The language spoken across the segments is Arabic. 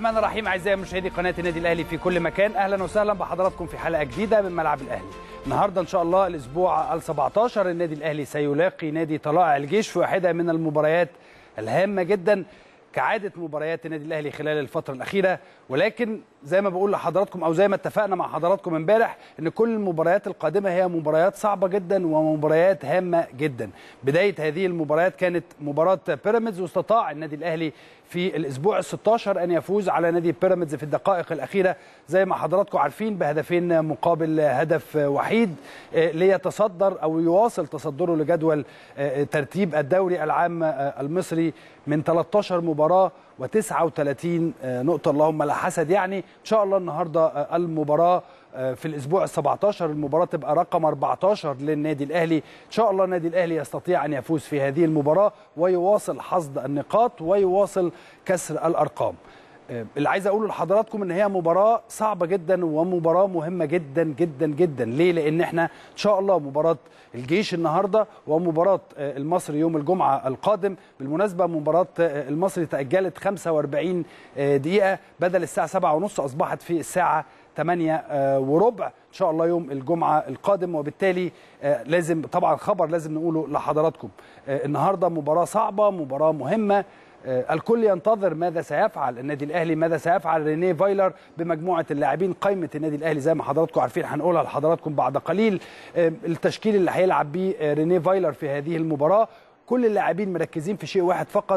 الرحمن الرحيم. اعزائي مشاهدي قناه النادي الاهلي في كل مكان، اهلا وسهلا بحضراتكم في حلقه جديده من ملعب الاهلي. النهارده ان شاء الله الاسبوع ال17 النادي الاهلي سيلاقي نادي طلائع الجيش في واحده من المباريات الهامه جدا كعاده مباريات النادي الاهلي خلال الفتره الاخيره، ولكن زي ما بقول لحضراتكم او زي ما اتفقنا مع حضراتكم امبارح ان كل المباريات القادمه هي مباريات صعبه جدا ومباريات هامه جدا. بدايه هذه المباريات كانت مباراه بيراميدز، واستطاع النادي الاهلي في الاسبوع ال16 ان يفوز على نادي بيراميدز في الدقائق الاخيره زي ما حضراتكم عارفين بهدفين مقابل هدف وحيد ليتصدر او يواصل تصدره لجدول ترتيب الدوري العام المصري من 13 مباراه و39 نقطه، اللهم لا حسد. يعني ان شاء الله النهارده المباراه في الاسبوع ال17 المباراه تبقى رقم 14 للنادي الاهلي. ان شاء الله النادي الاهلي يستطيع ان يفوز في هذه المباراه ويواصل حصد النقاط ويواصل كسر الارقام. اللي عايز اقوله لحضراتكم ان هي مباراه صعبه جدا ومباراه مهمه جدا جدا جدا. ليه؟ لان احنا ان شاء الله مباراه الجيش النهارده ومباراه المصري يوم الجمعه القادم. بالمناسبه مباراه المصري تاجلت 45 دقيقه بدل الساعه 7:30 اصبحت في الساعه 8:15 ان شاء الله يوم الجمعه القادم، وبالتالي لازم طبعا خبر لازم نقوله لحضراتكم. النهارده مباراه صعبه، مباراه مهمه. الكل ينتظر ماذا سيفعل النادي الاهلي، ماذا سيفعل رينيه فايلر بمجموعه اللاعبين. قائمه النادي الاهلي زي ما حضراتكم عارفين هنقولها لحضراتكم بعد قليل. التشكيل اللي هيلعب بيه رينيه فايلر في هذه المباراه، كل اللاعبين مركزين في شيء واحد فقط،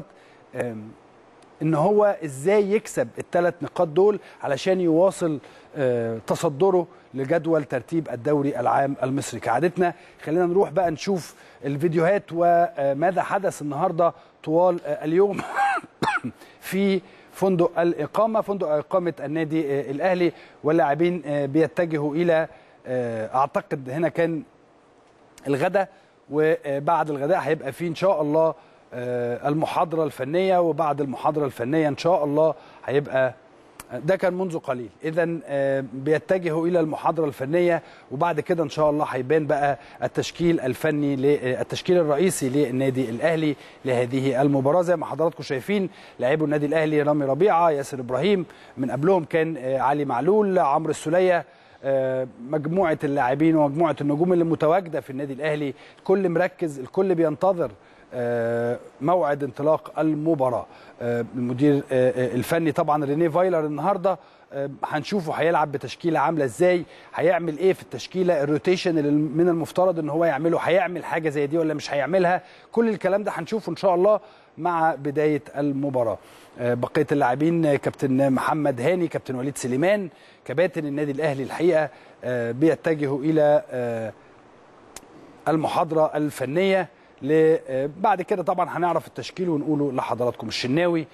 ان هو ازاي يكسب الثلاث نقاط دول علشان يواصل تصدره لجدول ترتيب الدوري العام المصري. كعادتنا خلينا نروح بقى نشوف الفيديوهات وماذا حدث النهارده طوال اليوم في فندق الإقامة، فندق إقامة النادي الأهلي، واللاعبين بيتجهوا إلى أعتقد هنا كان الغداء، وبعد الغداء هيبقى فيه إن شاء الله المحاضرة الفنية، وبعد المحاضرة الفنية إن شاء الله هيبقى ده كان منذ قليل. إذن بيتجهوا إلى المحاضرة الفنية، وبعد كده إن شاء الله هيبان بقى التشكيل الفني التشكيل الرئيسي للنادي الأهلي لهذه المباراة. زي ما حضراتكم شايفين لاعبو النادي الأهلي رامي ربيعة، ياسر إبراهيم، من قبلهم كان علي معلول، عمرو السولية، مجموعة اللاعبين ومجموعة النجوم اللي متواجدة في النادي الأهلي. الكل مركز، الكل بينتظر موعد انطلاق المباراة. المدير الفني طبعا رينيه فايلر النهارده هنشوفه هيلعب بتشكيله عامله ازاي، هيعمل ايه في التشكيله، الروتيشن اللي من المفترض ان هو يعمله، هيعمل حاجه زي دي ولا مش هيعملها. كل الكلام ده هنشوفه ان شاء الله مع بدايه المباراه. بقيه اللاعبين كابتن محمد هاني، كابتن وليد سليمان، كباتن النادي الاهلي الحقيقه بيتجهوا الى المحاضره الفنيه. بعد كده طبعا هنعرف التشكيل ونقوله لحضراتكم. الشناوي،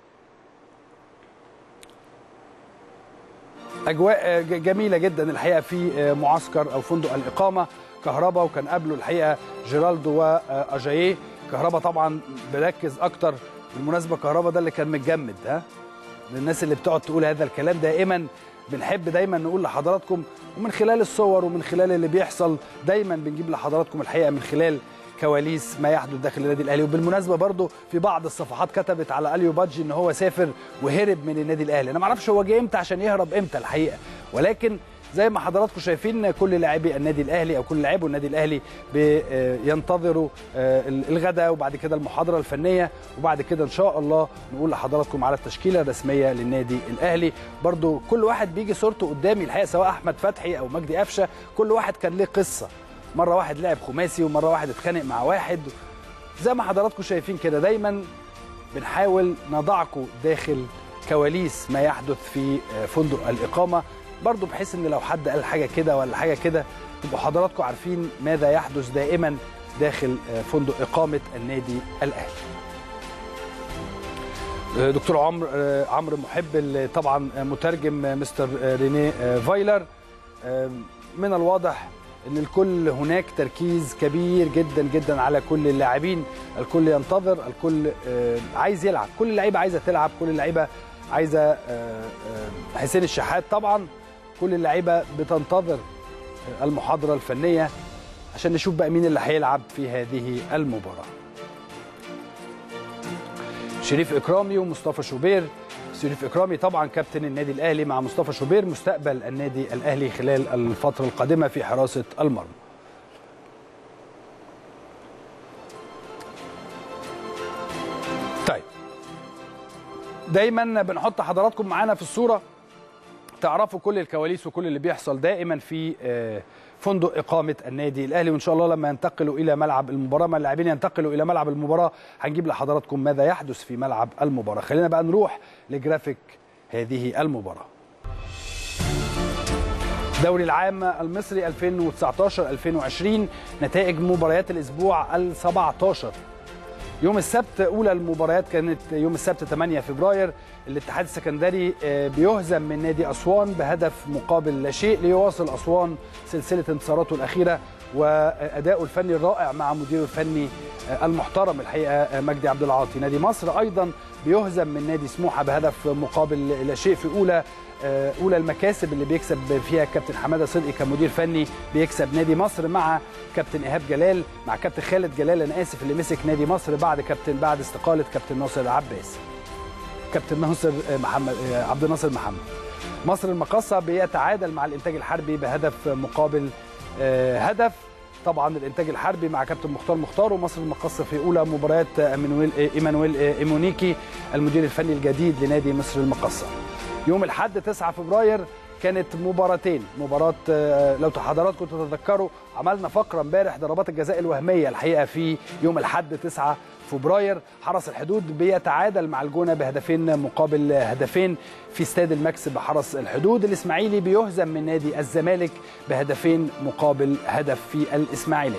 اجواء جميله جدا الحقيقه في معسكر او فندق الاقامه. كهربا، وكان قبله الحقيقه جيرالدو واجاييه. كهربا طبعا بيركز اكتر، بالمناسبه كهربا ده اللي كان متجمد، للناس اللي بتقعد تقول هذا الكلام دائما بنحب دايما نقول لحضراتكم، ومن خلال الصور ومن خلال اللي بيحصل دايما بنجيب لحضراتكم الحقيقه من خلال كواليس ما يحدث داخل النادي الاهلي. وبالمناسبه برضو في بعض الصفحات كتبت على اليو بادجي ان هو سافر وهرب من النادي الاهلي. انا ما اعرفش هو جه امتى عشان يهرب امتى الحقيقه، ولكن زي ما حضراتكم شايفين كل لاعبي النادي الاهلي او كل لاعبو النادي الاهلي بينتظروا الغداء وبعد كده المحاضره الفنيه، وبعد كده ان شاء الله نقول لحضراتكم على التشكيله الرسميه للنادي الاهلي. برضو كل واحد بيجي صورته قدامي الحقيقه، سواء احمد فتحي او مجدي قفشه، كل واحد كان له قصه. مره واحد لعب خماسي، ومره واحد اتخانق مع واحد. زي ما حضراتكم شايفين كده دايما بنحاول نضعكم داخل كواليس ما يحدث في فندق الإقامة، برضو بحيث ان لو حد قال حاجة كده ولا حاجة كده تبقوا حضراتكم عارفين ماذا يحدث دائما داخل فندق إقامة النادي الأهلي. دكتور عمرو محب طبعا مترجم مستر رينيه فايلر. من الواضح ان الكل هناك تركيز كبير جدا جدا على كل اللاعبين، الكل ينتظر، الكل عايز يلعب، كل اللعيبه عايزه تلعب، كل اللعيبه عايزه. حسين الشحات طبعا، كل اللعيبه بتنتظر المحاضره الفنيه عشان نشوف بقى مين اللي هيلعب في هذه المباراه. شريف إكرامي ومصطفى شوبير، شريف إكرامي طبعا كابتن النادي الأهلي مع مصطفى شوبير مستقبل النادي الأهلي خلال الفترة القادمة في حراسة المرمى. طيب دايما بنحط حضراتكم معانا في الصورة تعرفوا كل الكواليس وكل اللي بيحصل دائما في فندق إقامة النادي الأهلي، وإن شاء الله لما ينتقلوا إلى ملعب المباراة، ما اللاعبين ينتقلوا إلى ملعب المباراة هنجيب لحضراتكم ماذا يحدث في ملعب المباراة. خلينا بقى نروح لجرافيك هذه المباراة. الدوري العام المصري 2019-2020 نتائج مباريات الأسبوع ال17. يوم السبت أولى المباريات كانت يوم السبت 8 فبراير. الاتحاد السكندري بيهزم من نادي أسوان بهدف مقابل لا شيء ليواصل أسوان سلسلة انتصاراته الأخيرة وأداؤه الفني الرائع مع مديره الفني المحترم الحقيقة مجدي عبد العاطي. نادي مصر أيضا بيهزم من نادي سموحة بهدف مقابل لا شيء في أولى المكاسب اللي بيكسب فيها كابتن حمادة صدقي كمدير فني. بيكسب نادي مصر مع كابتن إيهاب جلال، مع كابتن خالد جلال أنا آسف اللي مسك نادي مصر بعد استقالة كابتن ناصر عباس، كابتن ناصر محمد عبد الناصر محمد. مصر المقاصة بيتعادل مع الإنتاج الحربي بهدف مقابل هدف. طبعا الإنتاج الحربي مع كابتن مختار ومصر المقاصة في أولى مباريات إيمانويل إيمونيكي المدير الفني الجديد لنادي مصر المقاصة. يوم الأحد 9 فبراير كانت مباراتين. مباراة لو حضراتكم تتذكروا عملنا فقرة امبارح ضربات الجزاء الوهمية الحقيقة في يوم الأحد 9 فبراير. حرس الحدود بيتعادل مع الجونة بهدفين مقابل هدفين في استاد الماكس بحرس الحدود. الإسماعيلي بيهزم من نادي الزمالك بهدفين مقابل هدف في الإسماعيلية.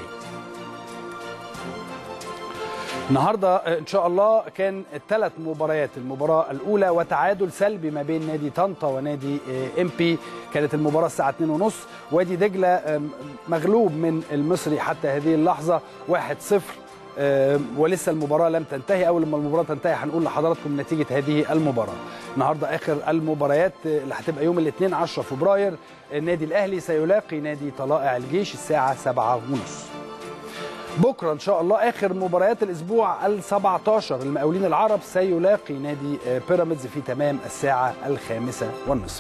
النهارده ان شاء الله كان الثلاث مباريات، المباراه الاولى وتعادل سلبي ما بين نادي طنطا ونادي امبي، كانت المباراه الساعه 2:30. وادي دجله مغلوب من المصري حتى هذه اللحظه 1-0 ولسه المباراه لم تنتهي. اول ما المباراه تنتهي هنقول لحضراتكم نتيجه هذه المباراه. النهارده اخر المباريات اللي هتبقى يوم الاثنين 10 فبراير النادي الاهلي سيلاقي نادي طلائع الجيش الساعه 7:30. بكره ان شاء الله اخر مباريات الاسبوع ال17 المقاولين العرب سيلاقي نادي بيراميدز في تمام الساعه 5:30.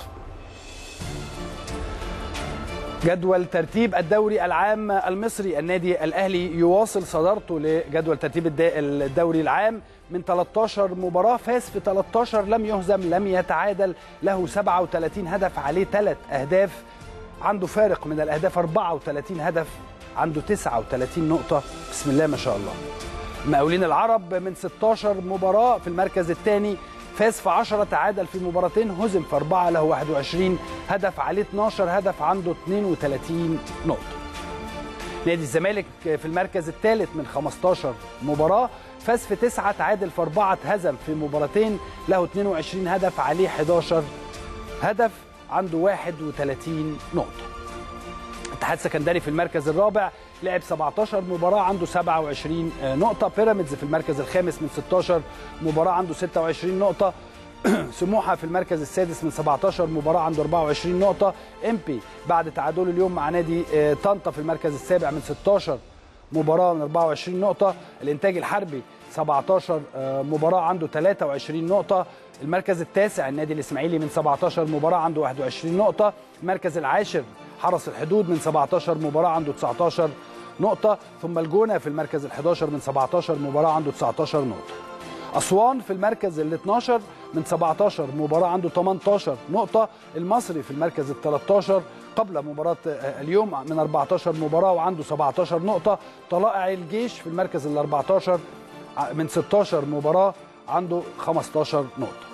جدول ترتيب الدوري العام المصري، النادي الاهلي يواصل صدارته لجدول ترتيب الدوري العام من 13 مباراه، فاز في 13، لم يهزم لم يتعادل، له 37 هدف عليه 3 اهداف، عنده فارق من الاهداف 34 هدف، عنده 39 نقطة، بسم الله ما شاء الله. المقاولين العرب من 16 مباراة في المركز الثاني، فاز في 10، تعادل في مباراتين، هزم في 4، له 21 هدف عليه 12 هدف، عنده 32 نقطة. نادي الزمالك في المركز الثالث من 15 مباراة، فاز في 9، تعادل في 4، هزم في مباراتين، له 22 هدف عليه 11 هدف، عنده 31 نقطة. الاتحاد السكندري في المركز الرابع لعب 17 مباراة، عنده 27 نقطة. بيراميدز في المركز الخامس من 16 مباراة، عنده 26 نقطة. سموحة في المركز السادس من 17 مباراة، عنده 24 نقطة. امبي بعد تعادله اليوم مع نادي طنطا في المركز السابع من 16 مباراة من 24 نقطة. الإنتاج الحربي 17 مباراة، عنده 23 نقطة. المركز التاسع النادي الإسماعيلي من 17 مباراة، عنده 21 نقطة. المركز العاشر حرس الحدود من 17 مباراة، عنده 19 نقطة. ثم الجونة في المركز ال11 من 17 مباراة، عنده 19 نقطة. أسوان في المركز ال12 من 17 مباراة، عنده 18 نقطة. المصري في المركز ال13 قبل مباراة اليوم من 14 مباراة وعنده 17 نقطة. طلائع الجيش في المركز ال14 من 16 مباراة، عنده 15 نقطة.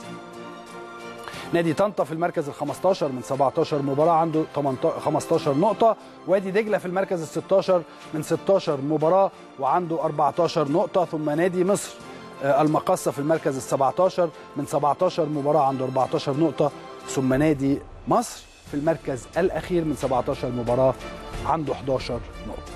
نادي طنطا في المركز ال15 من 17 مباراة، عنده 15 نقطة. وادي دجلة في المركز ال16 من 16 مباراة وعنده 14 نقطة. ثم نادي مصر المقاصة في المركز ال17 من 17 مباراة، عنده 14 نقطة. ثم نادي مصر في المركز الأخير من 17 مباراة، عنده 11 نقطة.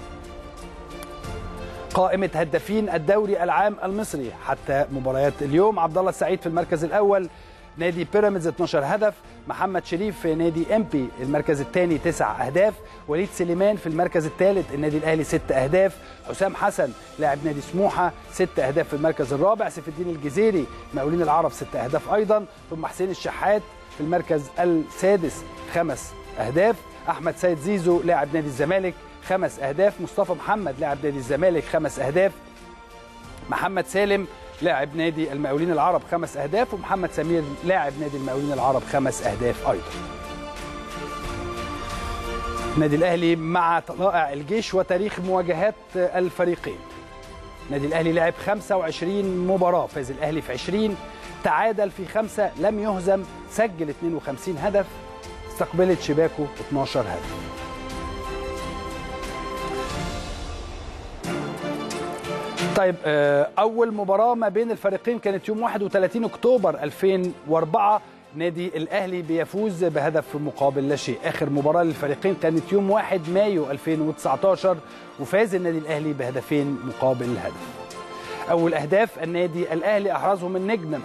قائمة هدافين الدوري العام المصري حتى مباريات اليوم: عبد الله السعيد في المركز الأول نادي بيراميدز 12 هدف. محمد شريف في نادي امبي المركز الثاني 9 اهداف. وليد سليمان في المركز الثالث النادي الاهلي 6 اهداف. حسام حسن لاعب نادي سموحه 6 اهداف في المركز الرابع. سيف الدين الجزيري مقاولين العرب 6 اهداف ايضا. ثم حسين الشحات في المركز السادس 5 اهداف. احمد سيد زيزو لاعب نادي الزمالك 5 اهداف. مصطفى محمد لاعب نادي الزمالك 5 اهداف. محمد سالم لاعب نادي المقاولين العرب 5 اهداف. ومحمد سمير لاعب نادي المقاولين العرب 5 اهداف ايضا. النادي الاهلي مع طلائع الجيش وتاريخ مواجهات الفريقين. النادي الاهلي لعب 25 مباراه، فاز الاهلي في 20، تعادل في 5، لم يهزم، سجل 52 هدف، استقبلت شباكه 12 هدف. طيب أول مباراة ما بين الفريقين كانت يوم 31 أكتوبر 2004. نادي الأهلي بيفوز بهدف مقابل لا شيء. آخر مباراة للفريقين كانت يوم 1 مايو 2019 وفاز النادي الأهلي بهدفين مقابل هدف. أول أهداف النادي الأهلي أحرزهم النجم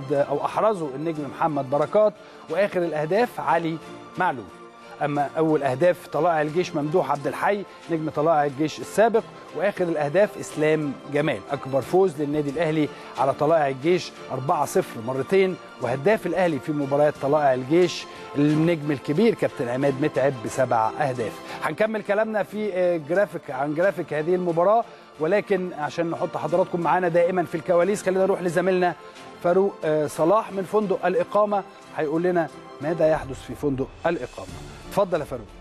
محمد بركات، وآخر الأهداف علي معلول. أما أول أهداف طلائع الجيش ممدوح عبد الحي نجم طلائع الجيش السابق، وآخر الأهداف إسلام جمال. أكبر فوز للنادي الأهلي على طلائع الجيش 4-0 مرتين، وهداف الأهلي في مباريات طلائع الجيش النجم الكبير كابتن عماد متعب ب7 أهداف. هنكمل كلامنا في جرافيك هذه المباراة، ولكن عشان نحط حضراتكم معانا دائما في الكواليس خلينا نروح لزميلنا فاروق صلاح من فندق الإقامة، هيقول لنا ماذا يحدث في فندق الإقامة. اتفضل يا فاروق.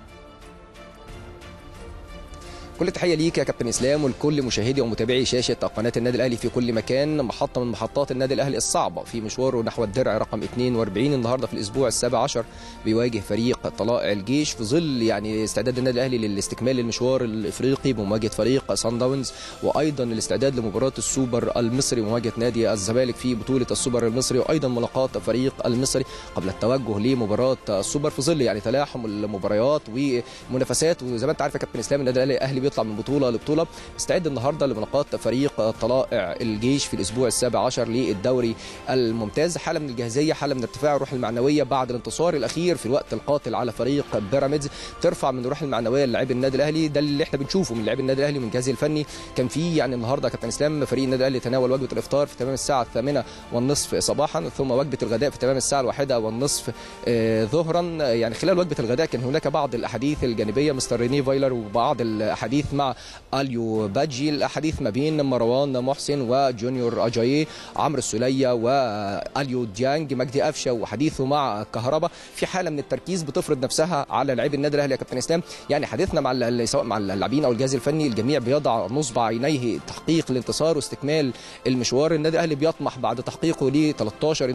كل التحيه ليك يا كابتن اسلام ولكل مشاهدي ومتابعي شاشه قناه النادي الاهلي في كل مكان. محطه من محطات النادي الاهلي الصعبه في مشواره نحو الدرع رقم 42 النهارده في الاسبوع ال17 بيواجه فريق طلائع الجيش في ظل يعني استعداد النادي الاهلي للاستكمال المشوار الافريقي بمواجهه فريق صن داونز، وايضا الاستعداد لمباراه السوبر المصري ومواجهه نادي الزمالك في بطوله السوبر المصري، وايضا ملاقاه فريق المصري قبل التوجه لمباراه السوبر في ظل يعني تلاحم المباريات ومنافسات. وزي ما انت عارف يا كابتن اسلام النادي الاهلي بيطلع من بطوله لبطوله، استعد النهارده لملاقاه فريق طلائع الجيش في الاسبوع ال17 للدوري الممتاز. حاله من الجاهزيه، حاله من ارتفاع الروح المعنويه بعد الانتصار الاخير في الوقت القاتل على فريق بيراميدز، ترفع من الروح المعنويه للاعبي النادي الاهلي. ده اللي احنا بنشوفه من لاعبي النادي الاهلي ومن جهازه الفني. كان في يعني النهارده كابتن اسلام فريق النادي الاهلي تناول وجبه الافطار في تمام الساعه 8:30 صباحا، ثم وجبه الغداء في تمام الساعه 1:30 ظهرا. يعني خلال وجبه الغداء كان هناك بعض الاحاديث الجانبيه مستر ريني فايلر وبعض الاحاديث مع اليو باجي، الاحاديث ما بين مروان محسن وجونيور اجاييه، عمرو السوليه واليو ديانج، مجدي قفشه وحديثه مع كهربا. في حاله من التركيز بتفرض نفسها على لاعبي النادي الاهلي يا كابتن اسلام. يعني حديثنا مع سواء مع اللاعبين او الجهاز الفني الجميع بيضع نصب عينيه تحقيق الانتصار واستكمال المشوار. النادي الاهلي بيطمح بعد تحقيقه ل 13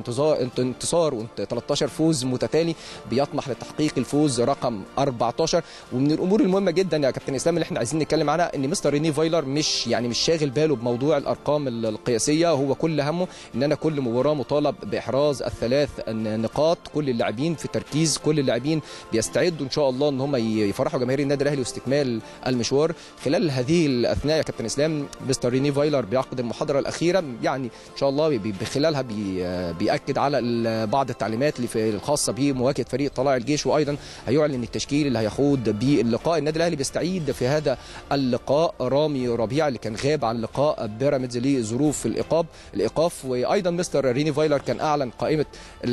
انتصار و13 فوز متتالي، بيطمح لتحقيق الفوز رقم 14. ومن الامور المهمه جدا يا كابتن اسلام اللي احنا عايزين نتكلم عنها ان مستر ريني فايلر مش شاغل باله بموضوع الارقام القياسيه، هو كل همه ان انا كل مباراه مطالب باحراز الثلاث نقاط. كل اللاعبين في تركيز، كل اللاعبين بيستعدوا ان شاء الله ان هم يفرحوا جماهير النادي الاهلي واستكمال المشوار. خلال هذه الاثناء يا كابتن اسلام مستر ريني فايلر بيعقد المحاضره الاخيره، يعني ان شاء الله بخلالها بياكد على بعض التعليمات اللي الخاصه بمواجهه فريق طلائع الجيش، وايضا هيعلن التشكيل اللي هيخوض باللقاء. النادي الاهلي بيستعيد في هذا اللقاء رامي ربيعه اللي كان غاب عن لقاء بيراميدز لظروف الايقاف، وايضا مستر ريني فايلر كان اعلن قائمه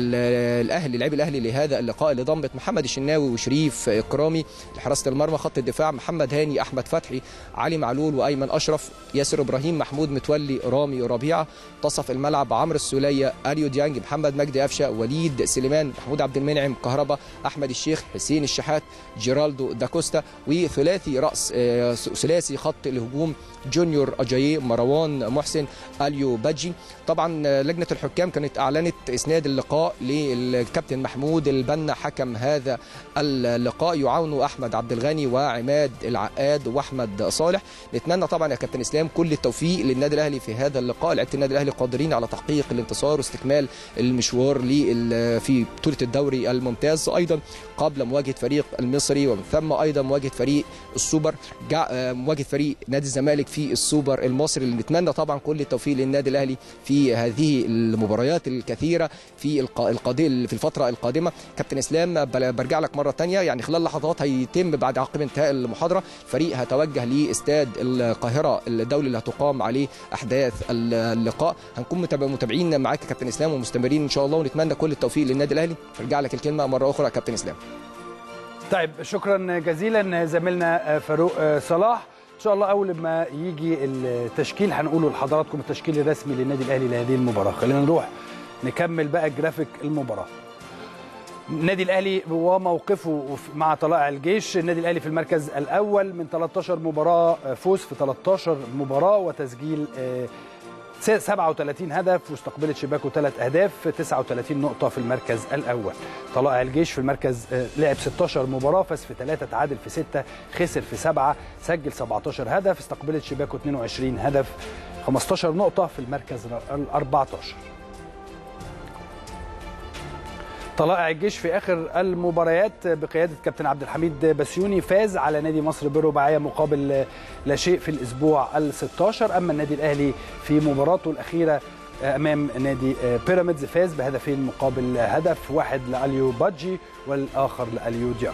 الاهلي لاعبي الاهلي لهذا اللقاء اللي ضمت محمد الشناوي وشريف اكرامي لحراسه المرمى، خط الدفاع محمد هاني، احمد فتحي، علي معلول وايمن اشرف، ياسر ابراهيم، محمود متولي، رامي ربيعه، منتصف الملعب عمرو السوليه، اليو ديانج، محمد مجدي قفشه، وليد سليمان، محمود عبد المنعم، كهربا، احمد الشيخ، حسين الشحات، جيرالدو داكوستا، وثلاثي راس ثلاثي خط الهجوم جونيور اجاييه، مروان محسن، اليو باجي. طبعا لجنه الحكام كانت اعلنت اسناد اللقاء للكابتن محمود البنا حكم هذا اللقاء، يعاونه احمد عبد الغني وعماد العقاد واحمد صالح. نتمنى طبعا يا كابتن اسلام كل التوفيق للنادي الاهلي في هذا اللقاء. لعيبه النادي الاهلي قادرين على تحقيق الانتصار واستكمال المشوار في بطوله الدوري الممتاز، ايضا قبل مواجهه فريق المصري ومن ثم ايضا مواجهه فريق السوبر. مواجهه فريق نادي الزمالك في السوبر المصري، اللي نتمنى طبعا كل التوفيق للنادي الاهلي في هذه المباريات الكثيره في الفتره القادمه. كابتن اسلام برجع لك مره ثانيه، يعني خلال لحظات هيتم بعد عقب انتهاء المحاضره الفريق هيتوجه لاستاد القاهره الدولي اللي هتقام عليه احداث اللقاء. هنكون متابعين معاك كابتن اسلام ومستمرين ان شاء الله، ونتمنى كل التوفيق للنادي الاهلي. ارجع لك الكلمه مره اخرى كابتن اسلام. طيب شكرا جزيلا زميلنا فاروق صلاح. ان شاء الله اول ما يجي التشكيل هنقوله لحضراتكم التشكيل الرسمي للنادي الاهلي لهذه المباراه. خلينا نروح نكمل بقى جرافيك المباراه. النادي الاهلي وموقفه مع طلائع الجيش. النادي الاهلي في المركز الاول من 13 مباراه، فوز في 13 مباراه وتسجيل 37 هدف واستقبلت شباكه 3 اهداف، 39 نقطه في المركز الاول. طلائع الجيش في المركز لعب 16 مباراه، فاز في 3، تعادل في 6، خسر في 7، سجل 17 هدف، استقبلت شباكه 22 هدف، 15 نقطه في المركز ال14. طلائع الجيش في اخر المباريات بقياده كابتن عبد الحميد بسيوني فاز على نادي مصر برباعيه مقابل لا شيء في الاسبوع ال16. اما النادي الاهلي في مباراته الاخيره امام نادي بيراميدز فاز بهدفين مقابل هدف، واحد لاليو بادجي والاخر لاليو ديانج.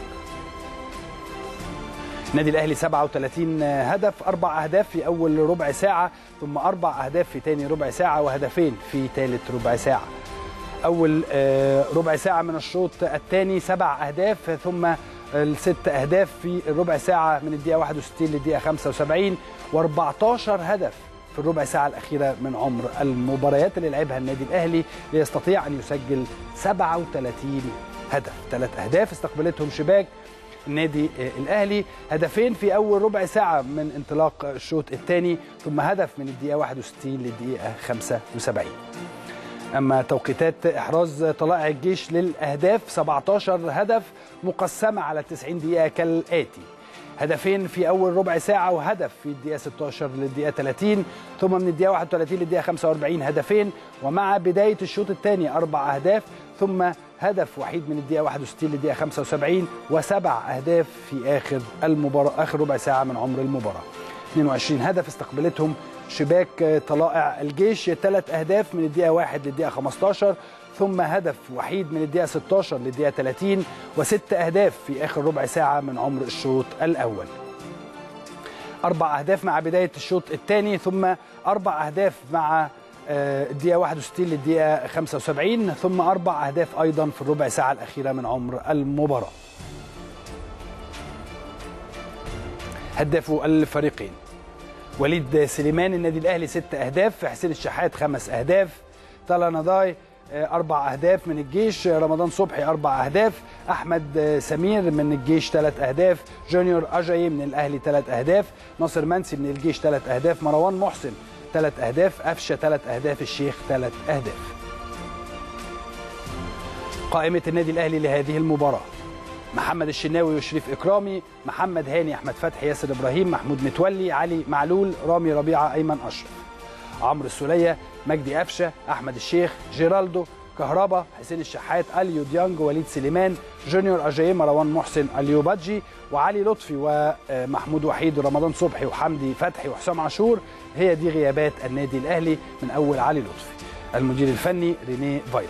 النادي الاهلي 37 هدف، 4 اهداف في اول ربع ساعه، ثم 4 اهداف في ثاني ربع ساعه وهدفين في ثالث ربع ساعه. أول ربع ساعة من الشوط الثاني 7 أهداف، ثم 6 أهداف في الربع ساعة من الدقيقة 61 للدقيقة 75، و14 هدف في الربع ساعة الأخيرة من عمر المباريات اللي لعبها النادي الأهلي ليستطيع أن يسجل 37 هدف. 3 أهداف استقبلتهم شباك النادي الأهلي، هدفين في أول ربع ساعة من انطلاق الشوط الثاني، ثم هدف من الدقيقة 61 للدقيقة 75. أما توقيتات إحراز طلائع الجيش للأهداف 17 هدف مقسمة على 90 دقيقة كالآتي: هدفين في أول ربع ساعة وهدف في الدقيقة 16 للدقيقة 30، ثم من الدقيقة 31 للدقيقة 45 هدفين، ومع بداية الشوط الثاني 4 أهداف، ثم هدف وحيد من الدقيقة 61 للدقيقة 75، و7 أهداف في آخر المباراة، آخر ربع ساعة من عمر المباراة. 22 هدف استقبلتهم شباك طلائع الجيش، 3 أهداف من الدقيقة 1 للدقيقة 15، ثم هدف وحيد من الدقيقة 16 للدقيقة 30، و6 أهداف في آخر ربع ساعة من عمر الشوط الأول. 4 أهداف مع بداية الشوط الثاني، ثم 4 أهداف مع الدقيقة 61 للدقيقة 75، ثم 4 أهداف أيضا في الربع ساعة الأخيرة من عمر المباراة. هدافوا الفريقين: وليد سليمان النادي الأهلي 6 أهداف، حسين الشحات 5 أهداف، طلال نضاي 4 أهداف من الجيش، رمضان صبحي 4 أهداف، أحمد سمير من الجيش 3 أهداف، جونيور أجاي من الأهلي 3 أهداف، ناصر منسي من الجيش 3 أهداف، مروان محسن 3 أهداف، أفشة 3 أهداف، الشيخ 3 أهداف. قائمة النادي الأهلي لهذه المباراة: محمد الشناوي وشريف إكرامي، محمد هاني، أحمد فتحي، ياسر إبراهيم، محمود متولي، علي معلول، رامي ربيعة، أيمن أشرف، عمرو السولية، مجدي أفشة، أحمد الشيخ، جيرالدو، كهربا، حسين الشحات، أليو ديانج، وليد سليمان، جونيور أجاي، مروان محسن، أليو بادجي، وعلي لطفي ومحمود وحيد ورمضان صبحي وحمدي فتحي وحسام عاشور. هي دي غيابات النادي الأهلي من أول علي لطفي. المدير الفني رينيه فايلر.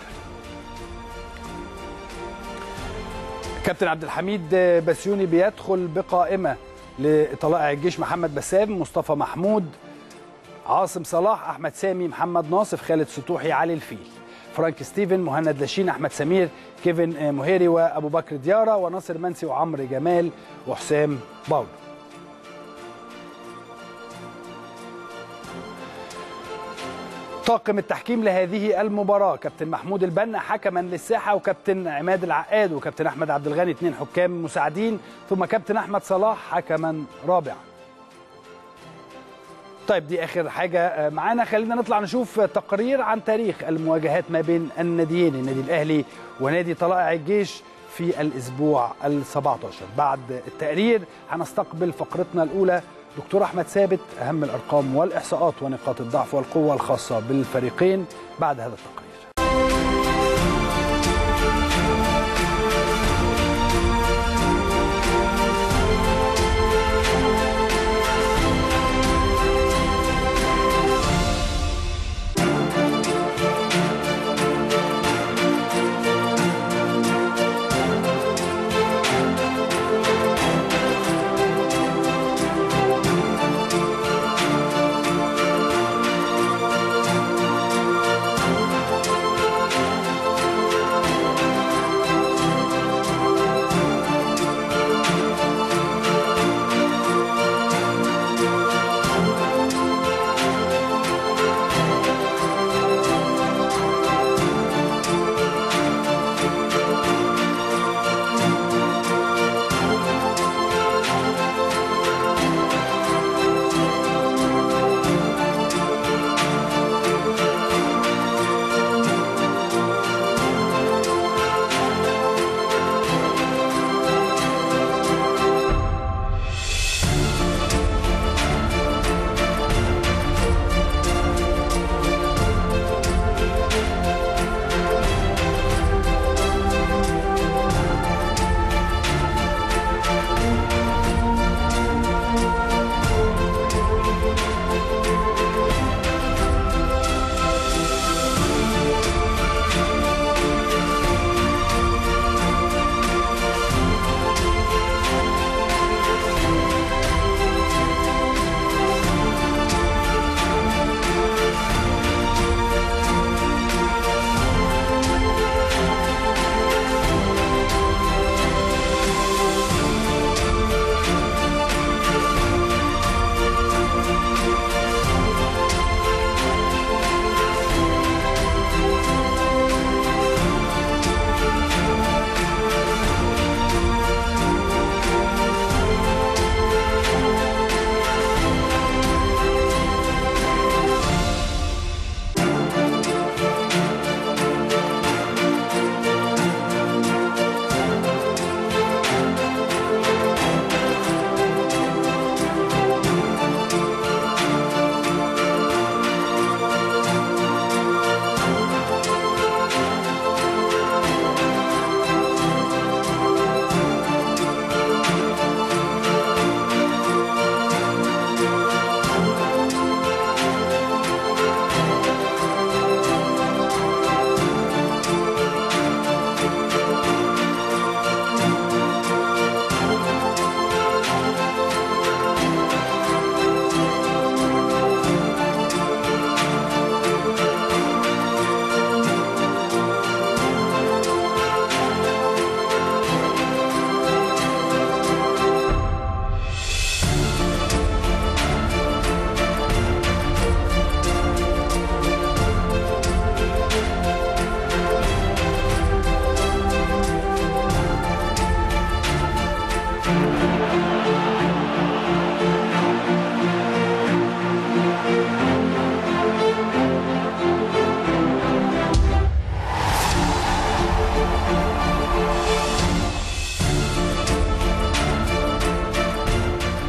كابتن عبد الحميد بسيوني بيدخل بقائمة لطلائع الجيش: محمد بسام، مصطفى محمود، عاصم صلاح، أحمد سامي، محمد ناصف، خالد سطوحي، علي الفيل، فرانك ستيفن، مهند لاشين، أحمد سمير، كيفن مهيري وأبو بكر ديارة وناصر منسي وعمرو جمال وحسام باولو. طاقم التحكيم لهذه المباراة: كابتن محمود البنا حكما للساحة، وكابتن عماد العقاد وكابتن أحمد عبد الغني 2 حكام مساعدين، ثم كابتن أحمد صلاح حكما رابعا. طيب دي آخر حاجة معانا. خلينا نطلع نشوف تقرير عن تاريخ المواجهات ما بين الناديين، النادي الأهلي ونادي طلائع الجيش في الأسبوع ال17. بعد التقرير هنستقبل فقرتنا الأولى دكتور أحمد ثابت، أهم الأرقام والإحصاءات ونقاط الضعف والقوة الخاصة بالفريقين بعد هذا التقرير.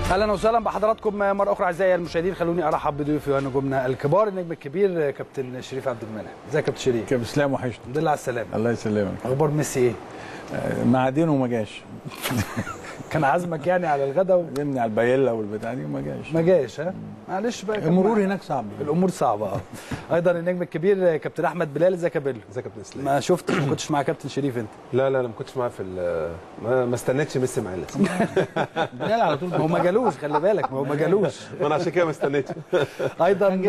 اهلا وسهلا بحضراتكم مره اخرى اعزائي المشاهدين. خلوني ارحب بضيوفي ونجومنا الكبار، النجم الكبير كابتن شريف عبد المنعم. ازيك يا كابتن شريف؟ كابتن اسلام وحشني. الحمد لله على السلامه. الله يسلمك. اخبار ميسي ايه؟ معادين وما جاش. كان عازمك يعني على الغداء عزمني على البايلا والبتاع دي وما جاش. ما جاش. ها معلش بقى، المرور هناك صعب. الامور صعبه. ايضا النجم الكبير كابتن احمد بلال. ازيك يا بيلو؟ ازيك يا كابتن اسلام؟ ما شفتش، ما كنتش مع كابتن شريف انت؟ لا ما كنتش معاه في ما استنيتش ميسي معايا لسه. بلال على طول. ما هو ما جالوش، خلي بالك، ما هو ما جالوش. ما انا عشان كده ما استنيتش. ايضا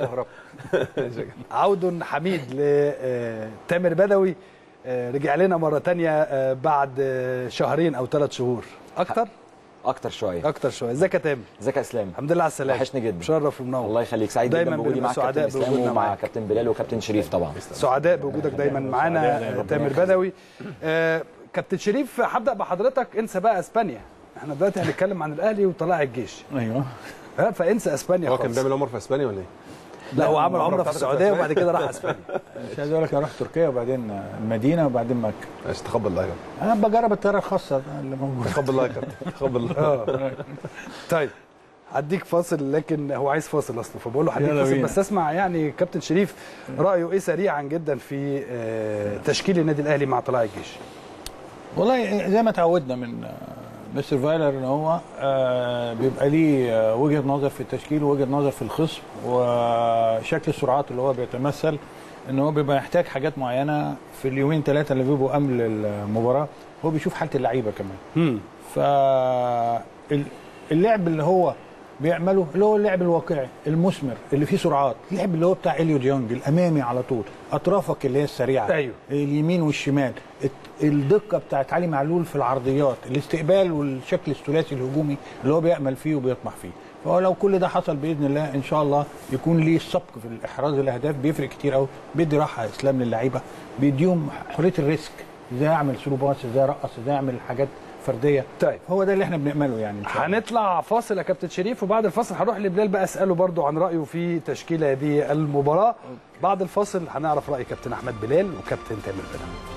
عود حميد لتامر بدوي، رجع لنا مره ثانيه بعد شهرين او 3 شهور. اكتر شويه. ازيك يا تامر؟ ازيك يا اسلام؟ الحمد لله على السلامه. وحشني جدا. مشرف ومنور. الله يخليك. سعيد جدا بوجودي معاك كابتن اسلام ومع كابتن بلال وكابتن شريف. طبعا سعداء بوجودك دايما معانا تامر بدوي. كابتن شريف، هبدا بحضرتك. انسى بقى اسبانيا، احنا دلوقتي هنتكلم عن الاهلي وطلائع الجيش. ايوه. فانسى اسبانيا. هو كان بيعمل عمره في اسبانيا ولا ايه؟ لا، هو عمل عمره في السعوديه وبعد كده راح اسبانيا. مش عايز اقول لك، انا رحت تركيا وبعدين المدينه وبعدين مكه. ماشي، تقبل الله يا كابتن. انا بجرب الطياره الخاصه اللي موجوده. تقبل الله يا كابتن، تقبل الله. طيب هديك فاصل، لكن هو عايز فاصل اصلا، فبقول له هديك فاصل بس اسمع يعني كابتن شريف رايه ايه سريعا جدا في تشكيل النادي الاهلي مع طلائع الجيش. والله زي ما تعودنا من مستر فايلر ان هو بيبقى ليه وجهه نظر في التشكيل ووجهه نظر في الخصم وشكل السرعات اللي هو بيتمثل ان هو بيبقى يحتاج حاجات معينه في اليومين 3 اللي بيبقوا قبل المباراه. هو بيشوف حاله اللعيبه كمان. فاللعب اللي هو بيعمله اللي هو اللعب الواقعي المثمر اللي فيه سرعات، اللعب اللي هو بتاع اليو ديونج الامامي على طول، اطرافك اللي هي السريعه. أيوه. اليمين والشمال، الدقه بتاعت علي معلول في العرضيات، الاستقبال والشكل الثلاثي الهجومي اللي هو بيامل فيه وبيطمح فيه. فهو لو كل ده حصل باذن الله ان شاء الله يكون ليه السبق في الاحراز الاهداف، بيفرق كتير قوي، بيدي راحه اسلام للعيبه، بيديهم حريه الريسك، ازاي اعمل ثرو باس، ازاي ارقص، ازاي اعمل حاجات فرديه. طيب هو ده اللي احنا بنأمله يعني إن شاء الله. هنطلع فاصل يا كابتن شريف، وبعد الفاصل هروح لبلال بقى اساله برضو عن رايه في تشكيله هذه المباراه. بعد الفاصل هنعرف راي كابتن احمد بلال وكابتن تامر بدوي.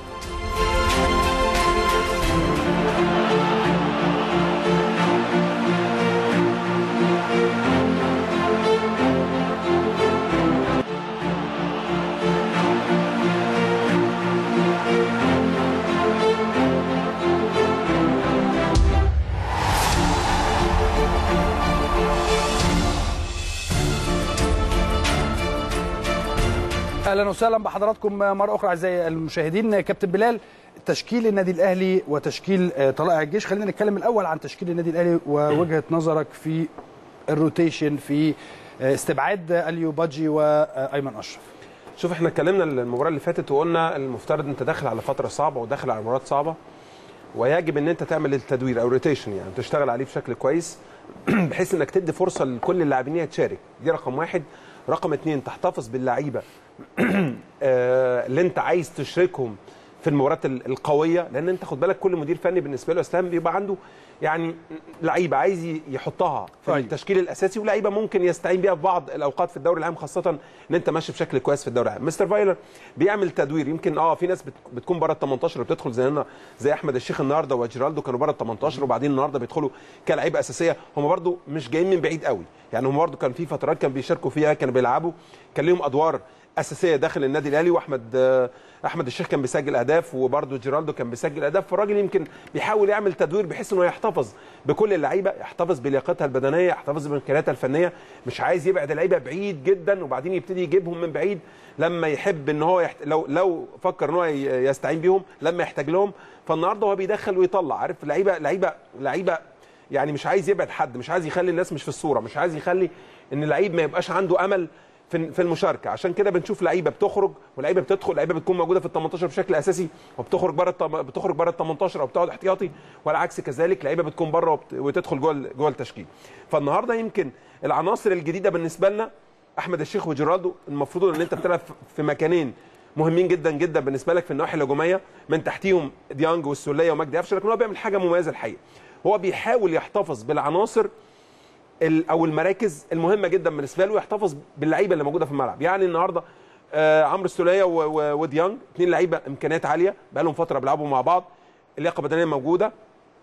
اهلا وسهلا بحضراتكم مره اخرى اعزائي المشاهدين. كابتن بلال، تشكيل النادي الاهلي وتشكيل طلائع الجيش، خلينا نتكلم الاول عن تشكيل النادي الاهلي ووجهه نظرك في الروتيشن، في استبعاد اليو بادجي وايمن اشرف. شوف، احنا اتكلمنا المباراه اللي فاتت وقلنا المفترض انت داخل على فتره صعبه وداخل على مباراه صعبه، ويجب ان انت تعمل التدوير او الروتيشن، يعني تشتغل عليه بشكل كويس بحيث انك تدي فرصه لكل اللاعبين تشارك. دي رقم 1. رقم 2، تحتفظ باللعيبه اللي انت عايز تشاركهم في المباريات القويه، لان انت خد بالك كل مدير فني بالنسبه له اسلام بيبقى عنده يعني لعيبه عايز يحطها في التشكيل الاساسي، ولعيبه ممكن يستعين بيها في بعض الاوقات في الدوري العام، خاصه ان انت ماشي بشكل كويس في الدوري العام. مستر فايلر بيعمل تدوير، يمكن في ناس بتكون بره ال 18 وبتدخل زي احمد الشيخ النهارده وجيرالدو كانوا بره ال 18 وبعدين النهارده بيدخلوا كلاعيبه اساسيه. هم برده مش جايين من بعيد قوي، يعني هم برده كان في فترات كانوا بيشاركوا فيها، كانوا بيلعبوا، كان لهم ادوار اساسيه داخل النادي الاهلي، واحمد الشيخ كان بيسجل اهداف وبرده جيرالدو كان بيسجل اهداف. فالراجل يمكن بيحاول يعمل تدوير بحيث انه يحتفظ بكل اللعيبه، يحتفظ بلياقتها البدنيه، يحتفظ بامكانياتها الفنيه، مش عايز يبعد اللعيبه بعيد جدا وبعدين يبتدي يجيبهم من بعيد لما يحب ان هو لو فكر ان هو يستعين بيهم لما يحتاج لهم. فالنهارده هو بيدخل ويطلع، عارف، لعيبه يعني مش عايز يبعد حد، مش عايز يخلي الناس مش في الصوره، مش عايز يخلي ان اللعيب ما يبقاش عنده امل في المشاركه. عشان كده بنشوف لعيبه بتخرج ولعيبه بتدخل، لعيبه بتكون موجوده في ال 18 بشكل اساسي وبتخرج بره ال 18 او بتقعد احتياطي، والعكس كذلك، لعيبه بتكون بره وتدخل جوه التشكيل. فالنهارده يمكن العناصر الجديده بالنسبه لنا احمد الشيخ وجيرالدو، المفروض ان انت بتلعب في مكانين مهمين جدا جدا بالنسبه لك في النواحي الهجوميه، من تحتيهم ديانج والسوليه ومجدي قفشه، لكن هو بيعمل حاجه مميزه الحقيقه، هو بيحاول يحتفظ بالعناصر او المراكز المهمه جدا بالنسبه له، يحتفظ باللعيبه اللي موجوده في الملعب. يعني النهارده عمرو السوليه وديانج، 2 لعيبه امكانيات عاليه، بقى لهم فتره بيلعبوا مع بعض، اللياقه البدنيه موجوده،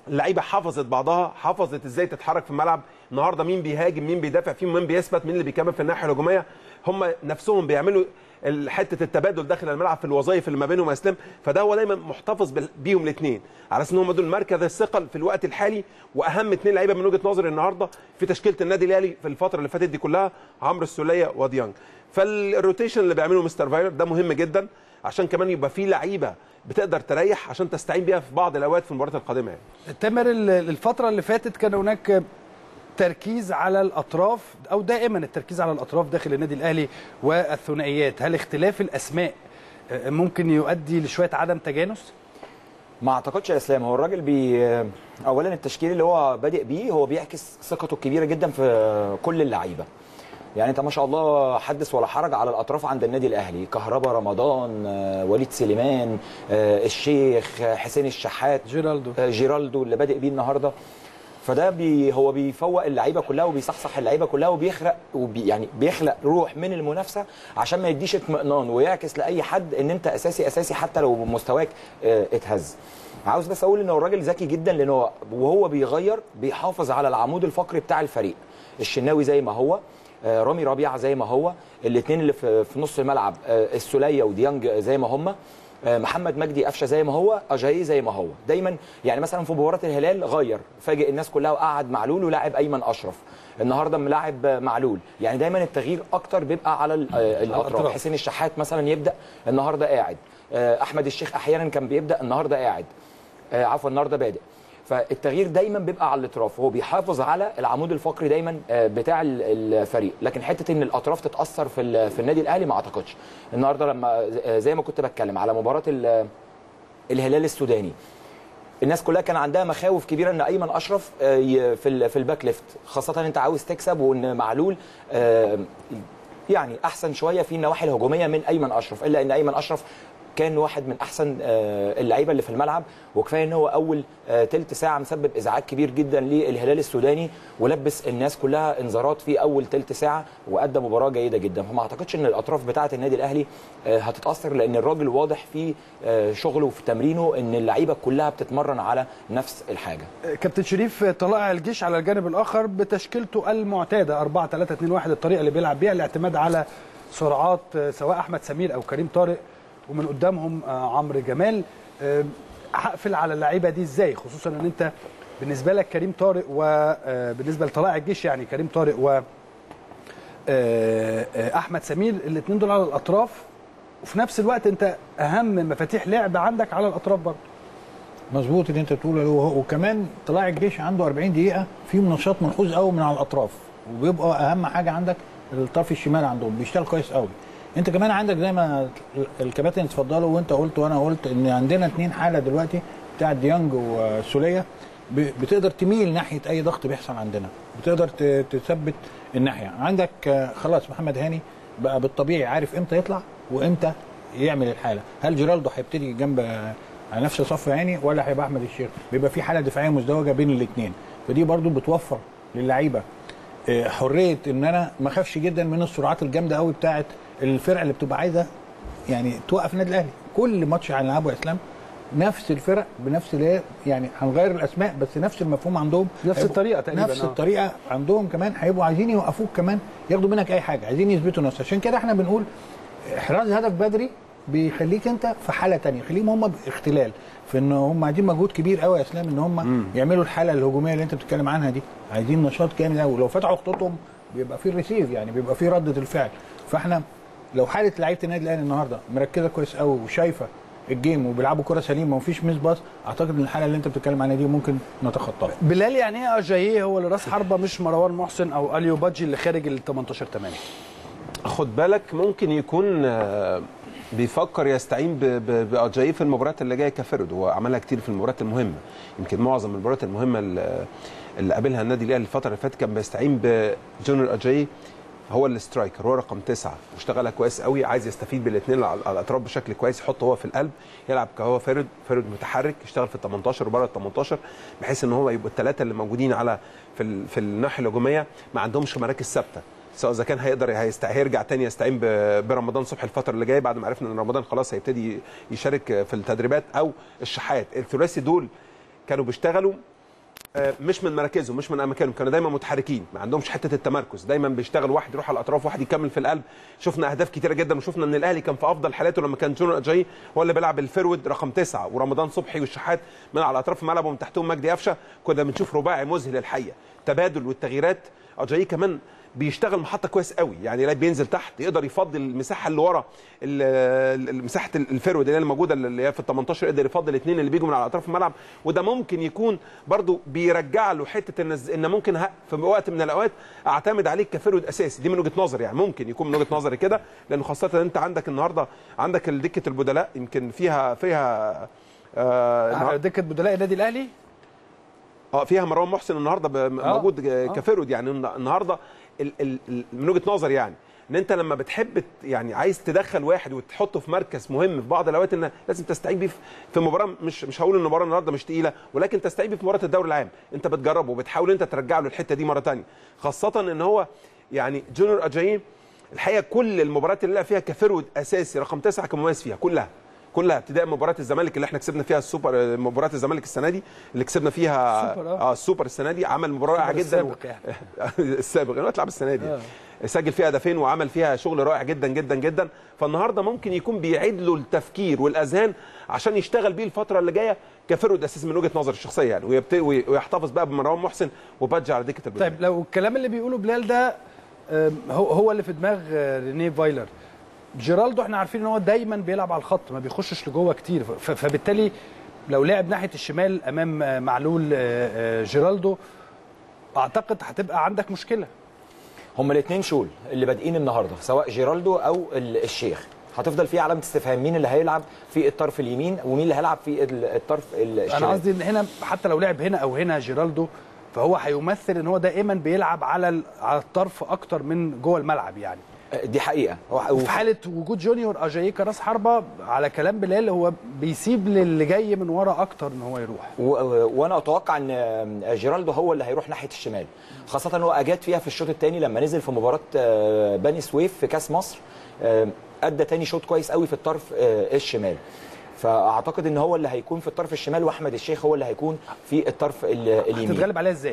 اللعيبه حفظت بعضها، حفظت ازاي تتحرك في الملعب. النهارده مين بيهاجم، مين بيدافع فيهم، مين بيثبت، مين اللي بيكمل في الناحيه الهجوميه. هم نفسهم بيعملوا حته التبادل داخل الملعب في الوظائف اللي ما بينهم يا اسلام. فده هو دايما محتفظ بيهم الاثنين على اساس ان هم دول مركز الثقل في الوقت الحالي، واهم اثنين لعيبه من وجهه نظري النهارده في تشكيله النادي الاهلي في الفتره اللي فاتت دي كلها، عمرو السوليه وديانج. فالروتيشن اللي بيعمله مستر فايلر ده مهم جدا عشان كمان يبقى في لعيبه بتقدر تريح عشان تستعين بيها في بعض الاوقات في المباريات القادمه. يعني تامر، الفتره اللي فاتت كان هناك تركيز على الاطراف، او دائما التركيز على الاطراف داخل النادي الاهلي والثنائيات. هل اختلاف الاسماء ممكن يؤدي لشويه عدم تجانس؟ ما اعتقدش يا اسلام. هو الراجل اولا التشكيل اللي هو بادئ بيه هو بيعكس ثقته الكبيره جدا في كل اللعيبه. يعني انت ما شاء الله حدث ولا حرج على الاطراف عند النادي الاهلي، كهربا، رمضان، وليد سليمان، الشيخ، حسين الشحات، جيرالدو اللي بادئ بيه النهارده. فده هو بيفوق اللعيبه كلها وبيصحصح اللعيبه كلها وبيخلق يعني بيخلق روح من المنافسه عشان ما يديش اطمئنان ويعكس لاي حد ان انت اساسي حتى لو مستواك اتهز. عاوز بس اقول ان هو الراجل ذكي جدا، لان هو وهو بيغير بيحافظ على العمود الفقري بتاع الفريق. الشناوي زي ما هو، رامي ربيعه زي ما هو، الاثنين اللي في نص الملعب السوليه وديانج زي ما هم، محمد مجدي قفشه زي ما هو، اجاي زي ما هو. دايما يعني مثلا في مباراه الهلال غير، فاجئ الناس كلها وقعد معلول ولاعب ايمن اشرف. النهارده ملاعب معلول. يعني دايما التغيير اكتر بيبقى على الاطراف. حسين الشحات مثلا يبدا، النهارده قاعد. احمد الشيخ احيانا كان بيبدا، النهارده قاعد. عفوا النهارده بادئ. فالتغيير دايما بيبقى على الاطراف، هو بيحافظ على العمود الفقري دايما بتاع الفريق. لكن حته ان الاطراف تتاثر في النادي الاهلي ما اعتقدش. النهارده لما زي ما كنت بتكلم على مباراه الهلال السوداني، الناس كلها كان عندها مخاوف كبيره ان ايمن اشرف في الباك ليفت، خاصه انت عاوز تكسب، وان معلول يعني احسن شويه في النواحي الهجوميه من ايمن اشرف، الا ان ايمن اشرف كان واحد من احسن اللعيبه اللي في الملعب. وكفايه ان هو اول ثلث ساعه مسبب ازعاج كبير جدا للهلال السوداني، ولبس الناس كلها انذارات في اول ثلث ساعه، وادى مباراه جيده جدا. فما اعتقدش ان الاطراف بتاعه النادي الاهلي هتتاثر، لان الراجل واضح في شغله وفي تمرينه ان اللعيبه كلها بتتمرن على نفس الحاجه. كابتن شريف، طلائع الجيش على الجانب الاخر بتشكيلته المعتاده 4-3-2-1، الطريقه اللي بيلعب بيها الاعتماد على سرعات سواء احمد سمير او كريم طارق، ومن قدامهم عمرو جمال. هقفل على اللعيبه دي ازاي، خصوصا ان انت بالنسبه لك كريم طارق، وبالنسبه لطلائع الجيش يعني كريم طارق و احمد سمير، الاثنين دول على الاطراف، وفي نفس الوقت انت اهم مفاتيح لعب عندك على الاطراف برضه. مظبوط اللي انت بتقوله. وكمان طلائع الجيش عنده 40 دقيقه فيهم نشاط ملحوظ قوي من على الاطراف، وبيبقى اهم حاجه عندك الطرف الشمال عندهم بيشتغل كويس قوي. انت كمان عندك زي ما الكباتن اتفضلوا وانت قلت وانا قلت ان عندنا اثنين حاله دلوقتي بتاع ديانج والسوليه، بتقدر تميل ناحيه اي ضغط بيحصل عندنا، بتقدر تثبت الناحيه. عندك خلاص محمد هاني بقى بالطبيعي عارف امتى يطلع وامتى يعمل الحاله. هل جيرالدو هيبتدي جنب على نفس صف هاني ولا هيبقى احمد الشيخ؟ بيبقى في حاله دفاعيه مزدوجه بين الاثنين، فدي برضو بتوفر للعيبه حريه ان انا ما اخافش جدا من السرعات الجامده قوي بتاعه الفرق اللي بتبقى عايزه يعني توقف النادي الاهلي. كل ماتش هنلعبه يا اسلام نفس الفرق بنفس اللي يعني هنغير الاسماء بس نفس المفهوم عندهم، نفس الطريقه تقريبا، نفس الطريقه عندهم. كمان هيبقوا عايزين يوقفوك، كمان ياخدوا منك اي حاجه، عايزين يثبتوا نفسهم. عشان كده احنا بنقول احراز هدف بدري بيخليك انت في حاله ثانيه، خليهم هم باختلال في ان هم عايزين مجهود كبير قوي يا اسلام ان هم يعملوا الحاله الهجوميه اللي انت بتتكلم عنها دي، عايزين نشاط جامد قوي. لو فتحوا خطوطهم بيبقى في الريسيف، يعني بيبقى في رده الفعل. فاحنا لو حاله لعيبه النادي الاهلي النهارده مركزه كويس قوي وشايفه الجيم وبيلعبوا كره سليمه ومفيش ميس باص، اعتقد ان الحاله اللي انت بتتكلم عنها دي ممكن نتخطاها. بلال، يعني ايه اجاييه هو اللي راس حربه مش مروان محسن او اليو بادجي اللي خارج ال 18/8؟ خد بالك ممكن يكون بيفكر يستعين باجاييه في المباريات اللي جايه كفرد، هو عملها كتير في المباريات المهمه. يمكن معظم المباريات المهمه اللي قابلها النادي الاهلي الفتره اللي فاتت كان بيستعين بجونيور اجاييه، هو الاسترايكر، هو رقم 9 واشتغلها كويس قوي. عايز يستفيد بالاثنين على الاطراف بشكل كويس، يحطه هو في القلب، يلعب كهو فرد متحرك، يشتغل في ال 18 وبره ال 18، بحيث ان هو يبقوا الثلاثه اللي موجودين على في الناحيه الهجوميه ما عندهمش مراكز ثابته، سواء اذا كان هيرجع تاني يستعين برمضان صبحي الفتره اللي جايه بعد ما عرفنا ان رمضان خلاص هيبتدي يشارك في التدريبات، او الشحات. الثلاثي دول كانوا بيشتغلوا مش من مراكزهم، مش من اماكنهم، كانوا دايما متحركين، ما عندهمش حته التمركز، دايما بيشتغل واحد يروح على الاطراف، واحد يكمل في القلب. شفنا اهداف كتيره جدا، وشفنا ان الاهلي كان في افضل حالاته لما كان جونيور اجاي هو اللي بيلعب الفيرود رقم 9 ورمضان صبحي والشحات من على اطراف الملعب ومن تحتهم مجدي قفشه. كنا بنشوف رباعي مذهل الحقيقه، تبادل والتغييرات. اجاي كمان بيشتغل محطه كويس قوي، يعني لا بينزل تحت، يقدر يفضي المساحه اللي ورا مساحه الفيرود اللي هي الموجوده اللي هي في ال 18، يقدر يفضي الاثنين اللي بيجوا من على اطراف الملعب. وده ممكن يكون برضو بيرجع له حته ان ممكن في وقت من الاوقات اعتمد عليك كفيرود اساسي. دي من وجهه نظري، يعني ممكن يكون من وجهه نظري كده، لانه خاصه انت عندك النهارده عندك دكه البدلاء يمكن فيها دكه بدلاء النادي الاهلي فيها مروان محسن النهارده موجود كفيرود. يعني النهارده من وجهه نظري يعني ان انت لما بتحب يعني عايز تدخل واحد وتحطه في مركز مهم في بعض الاوقات، ان لازم تستعين بيه في مباراه مش هقول ان المباراه النهارده مش تقيله، ولكن تستعين بيه في مباراه الدوري العام. انت بتجربه وبتحاول انت ترجع له الحته دي مره ثانيه، خاصه ان هو يعني جونيور اجايين الحقيقه كل المباريات اللي لعب فيها كفيرود اساسي رقم 9 كان مميز فيها كلها ابتداء مباراه الزمالك اللي احنا كسبنا فيها السوبر، مباراه الزمالك السنه دي اللي كسبنا فيها السوبر السنه دي، عمل مباراه رائعه جدا السابق يعني اتلعب السنه دي سجل فيها هدفين وعمل فيها شغل رائع جدا جدا جدا. فالنهارده ممكن يكون بيعيد له التفكير والاذهان عشان يشتغل بيه الفتره اللي جايه كفيرود اساسي من وجهه نظري الشخصيه يعني، ويحتفظ بقى بمروان محسن وبادجي على دكه البدلاء. طيب لو الكلام اللي بيقوله بلال ده هو اللي في دماغ رينيه فايلر، جيرالدو احنا عارفين ان هو دايما بيلعب على الخط ما بيخشش لجوه كتير، فبالتالي لو لعب ناحيه الشمال امام معلول جيرالدو اعتقد هتبقى عندك مشكله. هما الاثنين شول اللي بادئين النهارده سواء جيرالدو او الشيخ، هتفضل في علامه استفهام مين اللي هيلعب في الطرف اليمين ومين اللي هيلعب في الطرف الشمال. انا قصدي ان هنا حتى لو لعب هنا او هنا جيرالدو فهو هيمثل ان هو دائما بيلعب على الطرف اكتر من جوه الملعب يعني. دي حقيقه. وفي حاله وجود جونيور اجاييه كراس حربه على كلام بلال هو بيسيب للي جاي من ورا اكتر ان هو يروح. وانا اتوقع ان جيرالدو هو اللي هيروح ناحيه الشمال، خاصه ان هو اجاد فيها في الشوط الثاني لما نزل في مباراه بني سويف في كاس مصر، ادى ثاني شوط كويس قوي في الطرف الشمال. فاعتقد ان هو اللي هيكون في الطرف الشمال واحمد الشيخ هو اللي هيكون في الطرف اليمين. هتتغلب عليها ازاي؟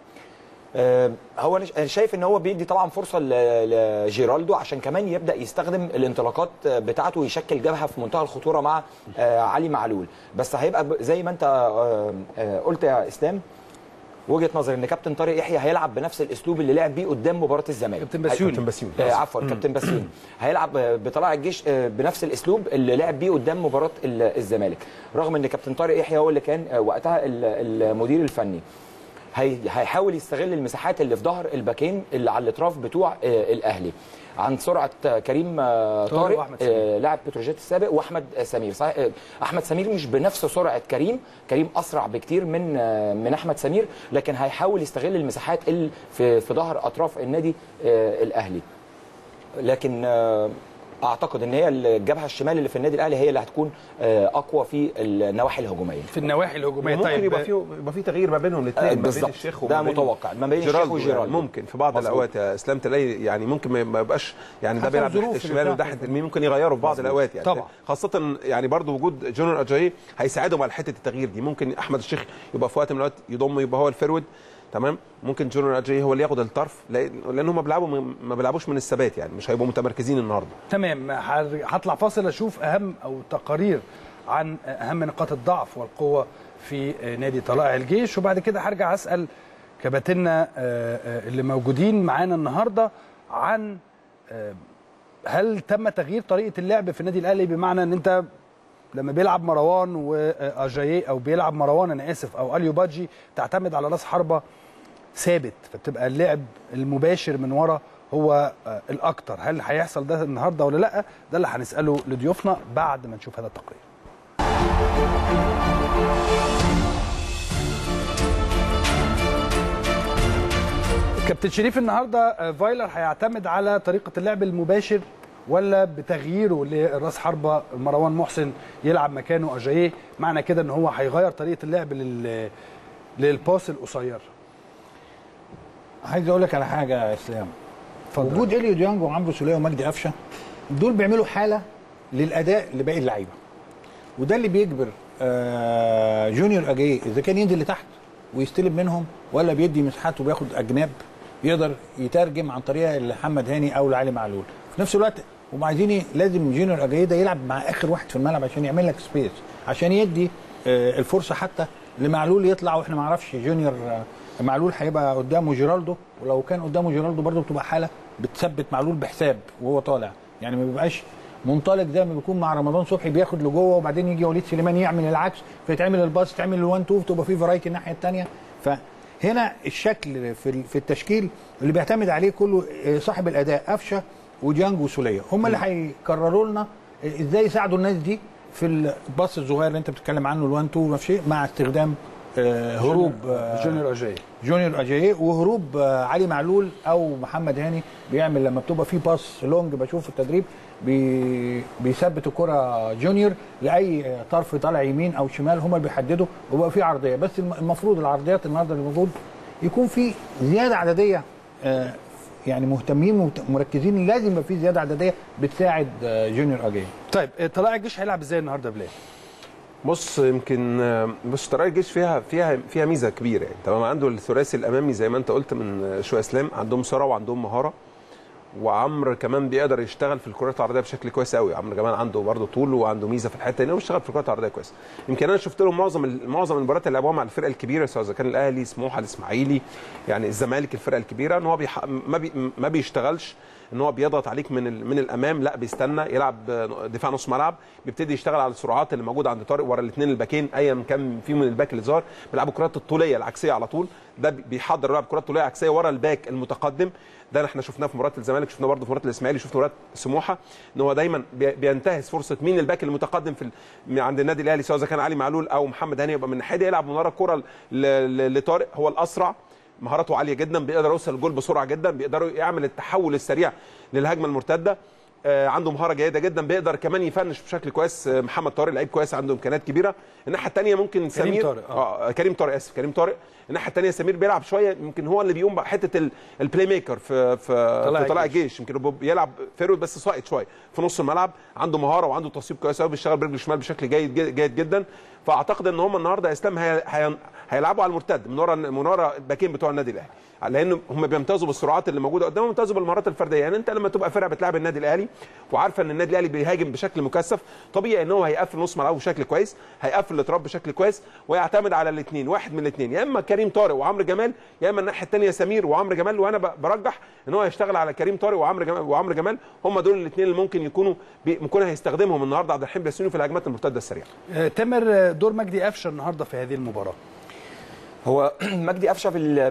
هو انا شايف ان هو بيدي طبعا فرصه لجيرالدو عشان كمان يبدا يستخدم الانطلاقات بتاعته ويشكل جبهه في منتهى الخطوره مع علي معلول. بس هيبقى زي ما انت قلت يا اسلام، وجهه نظري ان كابتن طارق يحيى هيلعب بنفس الاسلوب اللي لعب بيه قدام مباراه الزمالك. كابتن بسيوني عفوا كابتن بسيوني هيلعب بطلائع الجيش بنفس الاسلوب اللي لعب بيه قدام مباراه الزمالك، رغم ان كابتن طارق يحيى هو اللي كان وقتها المدير الفني. هيحاول يستغل المساحات اللي في ظهر الباكين اللي على الاطراف بتوع الاهلي، عن سرعه كريم طارق لاعب بتروجيت السابق واحمد سمير. صحيح احمد سمير مش بنفس سرعه كريم اسرع بكتير من احمد سمير، لكن هيحاول يستغل المساحات اللي في ظهر اطراف النادي الاهلي. لكن اعتقد ان هي الجبهه الشمال اللي في النادي الاهلي هي اللي هتكون اقوى في النواحي الهجوميه. في النواحي الهجوميه ممكن طيب يبقى في تغيير ما بينهم الاثنين، ما بين الشيخ وما بين ده متوقع ما بين الشيخ وجيرالدو. ممكن في بعض الاوقات يا اسلام تلاقي يعني ممكن ما يبقاش يعني ده بيلعب ناحيه الشمال وده ناحيه اليمين، ممكن يغيروا في بعض الاوقات يعني طبعا. خاصه يعني برضو وجود جونيور اجاييه هيساعدهم على حته التغيير دي. ممكن احمد الشيخ يبقى في وقت من الاوقات يضم يبقى هو الفيرود، تمام. ممكن جونيور اجاييه هو اللي ياخد الطرف لان هم ما بيلعبوش من الثبات يعني، مش هيبقوا متمركزين النهارده. تمام. هطلع فاصل اشوف اهم او تقارير عن اهم نقاط الضعف والقوه في نادي طلائع الجيش، وبعد كده هرجع اسال كباتننا اللي موجودين معانا النهارده عن هل تم تغيير طريقه اللعب في النادي الاهلي، بمعنى ان انت لما بيلعب مروان واجاييه او بيلعب مروان انا اسف او اليو بادجي تعتمد على راس حربه ثابت، فبتبقى اللعب المباشر من ورا هو الاكتر. هل هيحصل ده النهارده ولا لا؟ ده اللي هنساله لضيوفنا بعد ما نشوف هذا التقرير. كابتن شريف، النهارده فايلر هيعتمد على طريقه اللعب المباشر ولا بتغييره لراس حربه مروان محسن يلعب مكانه اجاييه؟ معنى كده ان هو هيغير طريقه اللعب للباس القصير. عايز اقول لك على حاجه يا اسلام، وجود اليو ديانج وعمرو سوليه ومجدي قفشه دول بيعملوا حاله للاداء لباقي اللعيبه، وده اللي بيجبر جونيور اجاييه اذا كان ينزل لتحت ويستلم منهم، ولا بيدي مساحات وبياخد اجناب يقدر يترجم عن طريقه لمحمد هاني او لعلي معلول. في نفس الوقت هم عايزين لازم جونيور اجاي ده يلعب مع اخر واحد في الملعب عشان يعمل لك سبيس، عشان يدي الفرصه حتى لمعلول يطلع. واحنا ما نعرفش جونيور معلول هيبقى قدامه جيرالدو، ولو كان قدامه جيرالدو برده بتبقى حاله بتثبت معلول بحساب وهو طالع، يعني ما بيبقاش منطلق زي ما بيكون مع رمضان صبحي بياخد لجوه وبعدين يجي وليد سليمان يعمل العكس فيتعمل الباص تعمل ال1 2 تبقى في فرايتي الناحيه الثانيه. فهنا الشكل في التشكيل اللي بيعتمد عليه كله صاحب الاداء قفشه وديانج وسوليه، هم اللي هيقرروا لنا ازاي يساعدوا الناس دي في الباص الصغير اللي انت بتتكلم عنه ال1 2 شيء، مع استخدام هروب جونيور اجاي وهروب علي معلول او محمد هاني بيعمل لما بتبقى في باص لونج. بشوف في التدريب بيثبت الكره جونيور لاي طرف طالع يمين او شمال، هم اللي بيحددوا وبقى في عرضيه. بس المفروض العرضيات النهارده اللي موجود يكون في زياده عدديه، يعني مهتمين ومركزين، لازم يبقى في زياده عدديه بتساعد جونيور اجاي. طيب طلائع الجيش هيلعب ازاي النهارده بلال؟ بص طلائع الجيش فيها ميزه كبيره يعني. طبعا عنده الثلاثي الامامي زي ما انت قلت من شويه اسلام، عندهم سرعه وعندهم مهاره، وعمرو كمان بيقدر يشتغل في الكرات العرضيه بشكل كويس قوي. عمرو كمان عنده برضه طول وعنده ميزه في الحته هنا وبيشتغل في الكرات العرضيه كويس. يمكن انا شفت لهم معظم المباريات اللي لعبوها مع الفرقه الكبيره، سواء اذا كان الاهلي، سموحه، الاسماعيلي، يعني الزمالك، الفرقه الكبيره، ان هو ما بيشتغلش ان هو بيضغط عليك من الامام، لا بيستنى يلعب دفاع نص ملعب، بيبتدي يشتغل على السرعات اللي موجوده عند طارق ورا الاثنين الباكين ايا كان فيهم من الباك اللي ظهر، بيلعبوا الكرات الطوليه العكسيه على طول. ده بيحضر يلعب كرات طوليه عكسيه ورا الباك المتقدم. ده احنا شفناه في مباراه الزمالك، شفناه برضه في مباراه الاسماعيلي، شفنا مباراه سموحه، ان هو دايما بينتهز فرصه مين الباك المتقدم عند النادي الاهلي، سواء اذا كان علي معلول او محمد هاني، يبقى من الناحيه دي يلعب من ورا الكره لطارق، هو الاسرع، مهاراته عاليه جدا، بيقدر يوصل الجول بسرعه جدا، بيقدر يعمل التحول السريع للهجمه المرتده. عنده مهاره جيده جدا، بيقدر كمان يفنش بشكل كويس. محمد طارق لعيب كويس، عنده امكانيات كبيره. الناحيه الثانيه ممكن سمير كريم طارق. الناحيه الثانيه سمير بيلعب شويه، يمكن هو اللي بيقوم بحته البلاي ميكر في طلائع الجيش، يمكن بيلعب فيرود بس ساقط شويه في نص الملعب، عنده مهاره وعنده تصويب كويس قوي، بيشتغل برجله الشمال بشكل جيد جدا. فاعتقد ان هم النهارده يا اسلام هيلعبوا على المرتد من ورا الباكين بتوع النادي الاهلي، لان هم بيمتازوا بالسرعات اللي موجوده قدامهم، بيمتازوا بالمهارات الفرديه. يعني انت لما تبقى فرقه بتلعب النادي الاهلي وعارفه ان النادي الاهلي بيهاجم بشكل مكثف، طبيعي ان هو هيقفل نص ملعبه بشكل كويس، هيقفل الاطراف بشكل كويس، ويعتمد على الاثنين، واحد من الاثنين، يا اما كريم طارق وعمرو جمال، يا اما الناحيه الثانيه سمير وعمرو جمال. وانا برجح ان هو يشتغل على كريم طارق وعمرو جمال، هم دول الاثنين اللي ممكن يكونوا هيستخدمهم النهارده عبد الحليم بياسيني في الهجمات المرتده السريعه. تامر، دور مجدي قفشه النهارده في هذه المباراه؟ هو مجدي قفشه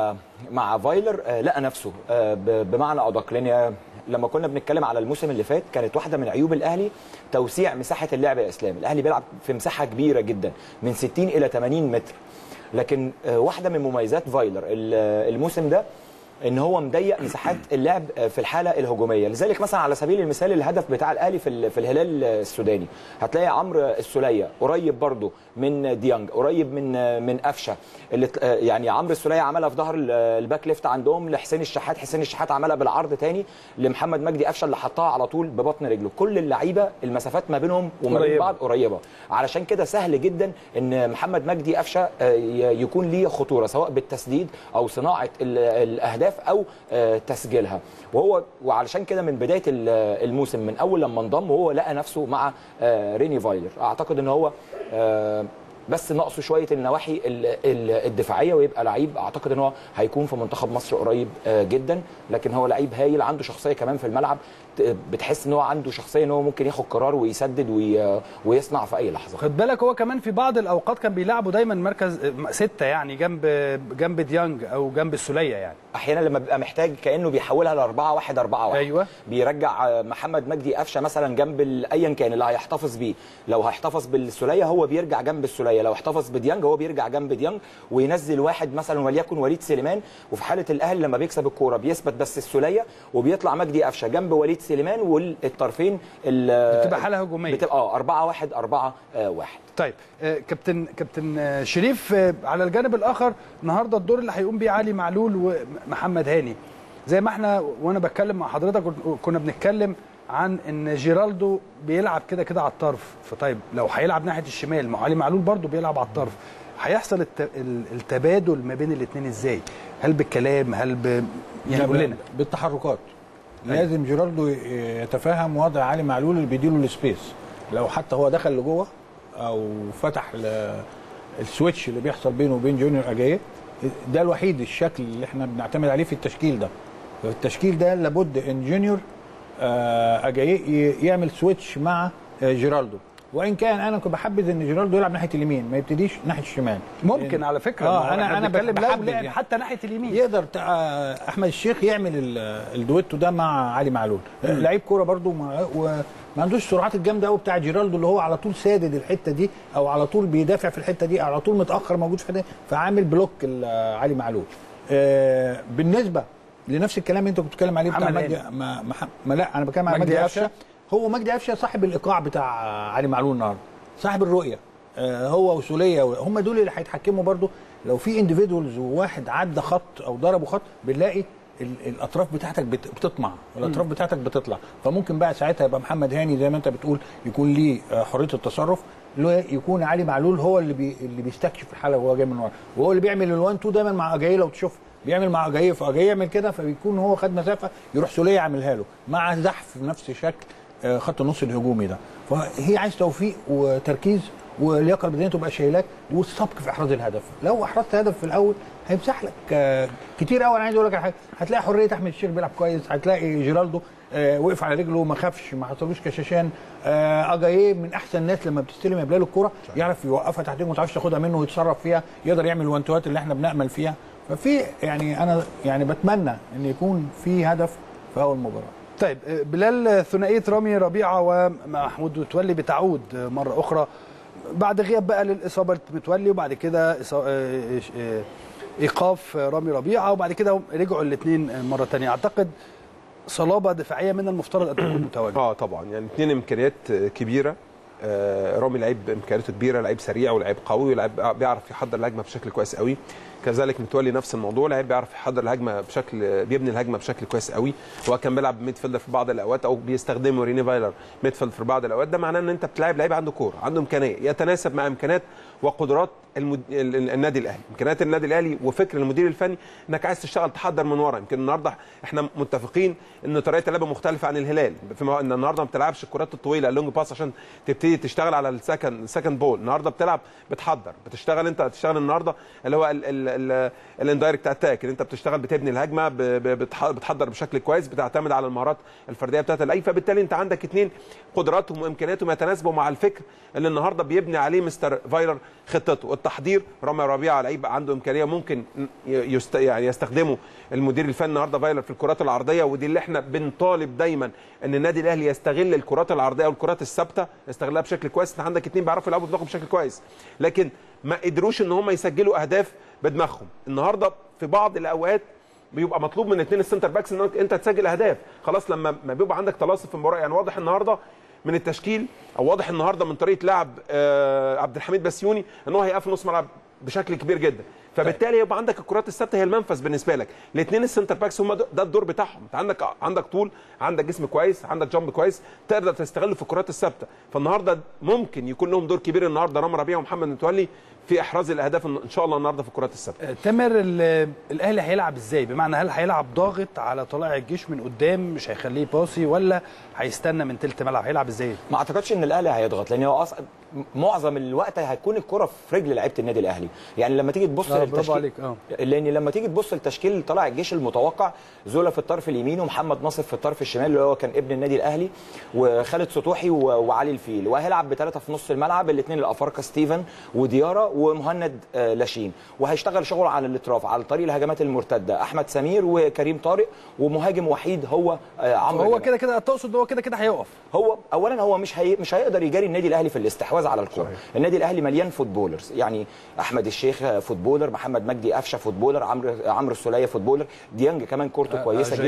مع فايلر لقى نفسه بمعنى ادق، لان لما كنا بنتكلم على الموسم اللي فات كانت واحده من عيوب الاهلي توسيع مساحه اللعب يا اسلام. الاهلي بيلعب في مساحه كبيره جدا من 60 الى 80 متر، لكن واحده من مميزات فايلر الموسم ده ان هو مضيق مساحات اللعب في الحاله الهجوميه. لذلك مثلا على سبيل المثال الهدف بتاع الاهلي في الهلال السوداني، هتلاقي عمرو السوليه قريب برضو من ديانج، قريب من قفشه، اللي يعني عمرو السوليه عملها في ظهر الباك ليفت عندهم لحسين الشحات، حسين الشحات عملها بالعرض تاني لمحمد مجدي قفشه اللي حطها على طول ببطن رجله. كل اللعيبه المسافات ما بينهم وما بين بعض قريبه، علشان كده سهل جدا ان محمد مجدي قفشه يكون ليه خطوره سواء بالتسديد او صناعه الاهداف او تسجيلها. وعلشان كده من بدايه الموسم من اول لما انضم وهو لقى نفسه مع ريني فايلر، اعتقد ان هو بس ناقصه شويه النواحي الدفاعيه ويبقى لعيب. اعتقد ان هو هيكون في منتخب مصر قريب جدا، لكن هو لعيب هايل، عنده شخصيه كمان في الملعب، بتحس ان هو عنده شخصيه ان هو ممكن ياخد قرار ويسدد ويصنع في اي لحظه. خد بالك هو كمان في بعض الاوقات كان بيلعبوا دايما مركز 6، يعني جنب ديانج او جنب السوليه، يعني احيانا لما بيبقى محتاج كانه بيحولها ل 4-1-4-1. ايوه، بيرجع محمد مجدي قفشه مثلا جنب ايا كان اللي هيحتفظ بيه، لو هيحتفظ بالسوليه هو بيرجع جنب السوليه، لو احتفظ بديانج هو بيرجع جنب ديانج، وينزل واحد مثلا وليكن وليد سليمان. وفي حاله الاهلي لما بيكسب الكوره بيثبت بس السوليه وبيطلع مجدي قفشه جنب وليد سليمان، والطرفين بتبقى حاله هجوميه، بتبقى 4-1-4-1. طيب كابتن شريف، على الجانب الاخر النهارده الدور اللي هيقوم بيه علي معلول ومحمد هاني، زي ما احنا وانا بتكلم مع حضرتك كنا بنتكلم عن ان جيرالدو بيلعب كده على الطرف، فطيب لو هيلعب ناحيه الشمال، ما علي معلول برضو بيلعب على الطرف، هيحصل التبادل ما بين الاثنين ازاي؟ هل بالكلام، هل يعني قول لنا. بالتحركات. لازم جيرالدو يتفهم وضع علي معلول اللي بيديله السبيس. لو حتى هو دخل لجوه او فتح السويتش اللي بيحصل بينه وبين جونيور اجاييه، ده الوحيد الشكل اللي احنا بنعتمد عليه في التشكيل ده. التشكيل ده لابد ان جونيور اجاييه يعمل سويتش مع جيرالدو، وان كان انا كنت بحبذ ان جيرالدو يلعب ناحيه اليمين، ما يبتديش ناحيه الشمال. ممكن على فكره انا بتكلم لو لعب يعني حتى ناحيه اليمين يقدر احمد الشيخ يعمل الدويتو ده مع علي معلول. لعيب كوره برده وما عندوش السرعات الجامده قوي بتاع جيرالدو اللي هو على طول سادد الحته دي، او على طول بيدافع في الحته دي، او على طول متاخر موجود في الحته دي، فعامل بلوك علي معلول. بالنسبه لنفس الكلام اللي انت كنت بتتكلم عليه بتاع مجدي، لا انا بتكلم على مجدي قفشه. هو مجدي قفشه صاحب الايقاع بتاع علي معلول النهارده، صاحب الرؤيه. هو وسوليه هم دول اللي هيتحكموا برضو. لو في انديفيدوالز وواحد عدى خط او ضربوا خط، بنلاقي الاطراف بتاعتك بتطمع، الاطراف بتاعتك بتطلع. فممكن بقى ساعتها يبقى محمد هاني زي ما انت بتقول يكون ليه حريه التصرف، يكون علي معلول هو اللي بيستكشف الحاله وهو جاي من ورا، وهو اللي بيعمل الوان تو دايما مع اجاييه. لو تشوف بيعمل مع اجاييه، فاجاييه يعمل كده، فبيكون هو خد مسافه، يروح سوليه يعملها له مع زحف نفس شكل خط النص الهجومي ده. فهي عايز توفيق وتركيز، واللياقه البدنيه تبقى شايلاك، والسبق في احراز الهدف. لو احرزت هدف في الاول هيمسح لك كتير قوي. انا عايز اقول لك على حاجه، هتلاقي حريه احمد الشيخ بيلعب كويس، هتلاقي جيرالدو وقف على رجله ما خافش، ما حصلوش كشاشان. اجاييه من احسن الناس لما بتستلم يبقى له الكوره يعرف يوقفها تحت رجله، ما تعرفش تاخدها منه ويتصرف فيها، يقدر يعمل الوانتوات اللي احنا بنامل فيها. ففي يعني انا يعني بتمنى ان يكون في هدف في اول مباراه. طيب بلال، ثنائيه رامي ربيعه ومحمود متولي بتعود مره اخرى بعد غياب بقى للاصابه متولي، وبعد كده ايقاف رامي ربيعه، وبعد كده رجعوا الاثنين مره ثانيه. اعتقد صلابه دفاعيه من المفترض ان تكون متواجده. طبعا، يعني اثنين امكانيات كبيره. رامي لعيب امكانياته كبيره، لعيب سريع ولعيب قوي ولعيب بيعرف يحضر الهجمه بشكل كويس قوي. كذلك متولي نفس الموضوع، لعيب بيعرف يحضر الهجمه بيبني الهجمه بشكل كويس قوي. هو كان بيلعب ميدفيلدر في بعض الاوقات، او بيستخدمه ريني فايلر ميدفيلد في بعض الاوقات. ده معناه ان انت بتلعب لعيب عنده كوره، عنده امكانيه يتناسب مع امكانيات وقدرات النادي الاهلي. امكانيات النادي الاهلي وفكر المدير الفني انك عايز تشتغل تحضر من ورا. يمكن النهارده احنا متفقين ان طريقه اللعب مختلفه عن الهلال، ان النهارده ما بتلعبش الكرات الطويله اللونج باس عشان تبتدي تشتغل على السكند بول. النهارده بتلعب بتحضر، بتشتغل النهارده اللي هو الاندايركت اتاك، اللي انت بتشتغل بتبني الهجمه، بتحضر بشكل كويس، بتعتمد على المهارات الفرديه بتاعت اللعيب. فبالتالي انت عندك اثنين قدراتهم وامكانياتهم يتناسبوا مع الفكر اللي النهارده بيبني عليه مستر فايلر خطته. التحضير، رامي ربيعه لعيب عنده امكانيه ممكن يعني يستخدمه المدير الفني النهارده فايلر في الكرات العرضيه، ودي اللي احنا بنطالب دايما ان النادي الاهلي يستغل الكرات العرضيه والكرات الثابته، يستغلها بشكل كويس. انت عندك اثنين بيعرفوا يلعبوا بدماغهم بشكل كويس، لكن ما قدروش ان هم يسجلوا اهداف بدماغهم. النهارده في بعض الاوقات بيبقى مطلوب من الاثنين السنتر باكس ان انت تسجل اهداف. خلاص لما ما بيبقى عندك تلاصق في المباراه، يعني واضح النهارده من التشكيل، او واضح النهارده من طريقه لعب عبد الحميد بسيوني ان هو هيقفل نص ملعب بشكل كبير جدا. فبالتالي يبقى عندك الكرات الثابته هي المنفذ بالنسبه لك. الاثنين السنتر باكس هم ده الدور بتاعهم. انت عندك طول، عندك جسم كويس، عندك جامب كويس، تقدر تستغله في الكرات الثابته. فالنهارده ممكن يكون لهم دور كبير النهارده رامي ربيعه ومحمد متولي في احراز الاهداف ان شاء الله النهارده في الكرات الثابته. تامر، الاهلي هيلعب ازاي؟ بمعنى هل هيلعب ضاغط على طلائع الجيش من قدام مش هيخليه باصي، ولا هيستنى من ثلث ملعب؟ هيلعب ازاي؟ ما اعتقدش ان الاهلي هيضغط، لان هو معظم الوقت هيكون الكره في رجل لعيبه النادي الاهلي. يعني لما تيجي تبص للتشكيل، لان لما تيجي تبص لتشكيل طلائع الجيش المتوقع، زولا في الطرف اليمين ومحمد ناصر في الطرف الشمال اللي هو كان ابن النادي الاهلي، وخالد سطوحي وعلي الفيل، وهيلعب بثلاثه في نص الملعب، الاثنين الافارقه ستيفن وديارا ومهند لاشين، وهيشتغل شغله على الاطراف على طريق الهجمات المرتده احمد سمير وكريم طارق، ومهاجم وحيد هو عمرو. هو كده تقصد هو كده هيقف؟ هو اولا هو مش هيقدر يجاري النادي الاهلي في الاستحواذ على الكره. النادي الاهلي مليان فوتبولرز، يعني احمد الشيخ فوتبولر، محمد مجدي قفشه فوتبولر، عمرو السوليه فوتبولر، ديانج كمان كورته كويسه جدا.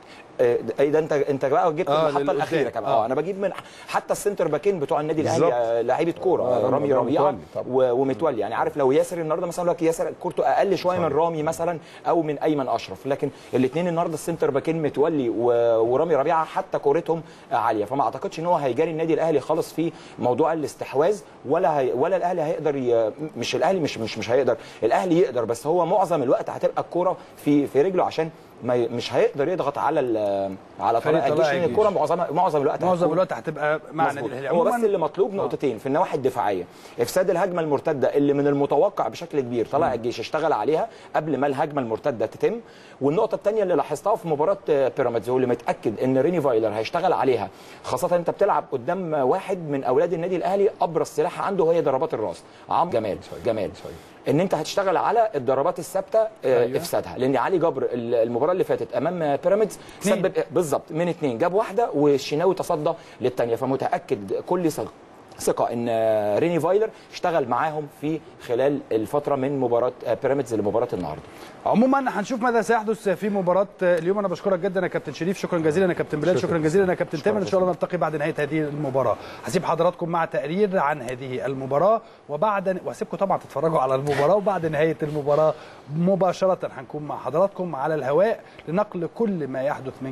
ايه ده انت بقى جبت المحطه الاخيره كمان. انا بجيب من حتى السنتر باكين بتوع النادي الاهلي لعيبه كوره، رامي ربيعه ومتولي. يعني عارف لو ياسر النهارده مثلا لك ياسر كورته اقل شويه من رامي مثلا او من ايمن اشرف، لكن الاثنين النهارده السنتر باكين متولي ورامي ربيعه حتى كورتهم عاليه، فما اعتقدش ان هو هيجاري النادي الاهلي خالص في موضوع الاستحواذ، ولا الاهلي هيقدر مش الاهلي مش هيقدر، الاهلي يقدر، بس هو معظم الوقت هتبقى الكوره في رجله، عشان مش هيقدر يضغط على طلائع الجيش، لان الكوره معظم الوقت هتبقى مع النادي الاهلي. هو بس اللي مطلوب نقطتين في النواحي الدفاعيه، افساد الهجمه المرتده اللي من المتوقع بشكل كبير طلائع الجيش اشتغل عليها قبل ما الهجمه المرتده تتم. والنقطه الثانيه اللي لاحظتها في مباراه بيراميدز، واللي متاكد ان ريني فايلر هيشتغل عليها، خاصه انت بتلعب قدام واحد من اولاد النادي الاهلي ابرز سلاح عنده هي ضربات الراس، عمرو جمال ان انت هتشتغل على الضربات الثابته افسادها، لان علي جبر المباراه اللي فاتت امام بيراميدز سبب بالظبط من 2 جاب واحده والشناوي تصدى للثانيه، فمتاكد كل ثقه ان ريني فايلر اشتغل معاهم في خلال الفتره من مباراه بيراميدز لمباراه النهارده. عموما هنشوف ماذا سيحدث في مباراه اليوم. انا بشكرك جدا يا كابتن شريف، شكرا جزيلا يا كابتن بلال، شكرا جزيلا يا كابتن تامر. ان شاء الله نلتقي بعد نهايه هذه المباراه. هسيب حضراتكم مع تقرير عن هذه المباراه وهسيبكم طبعا تتفرجوا على المباراه، وبعد نهايه المباراه مباشره هنكون مع حضراتكم على الهواء لنقل كل ما يحدث من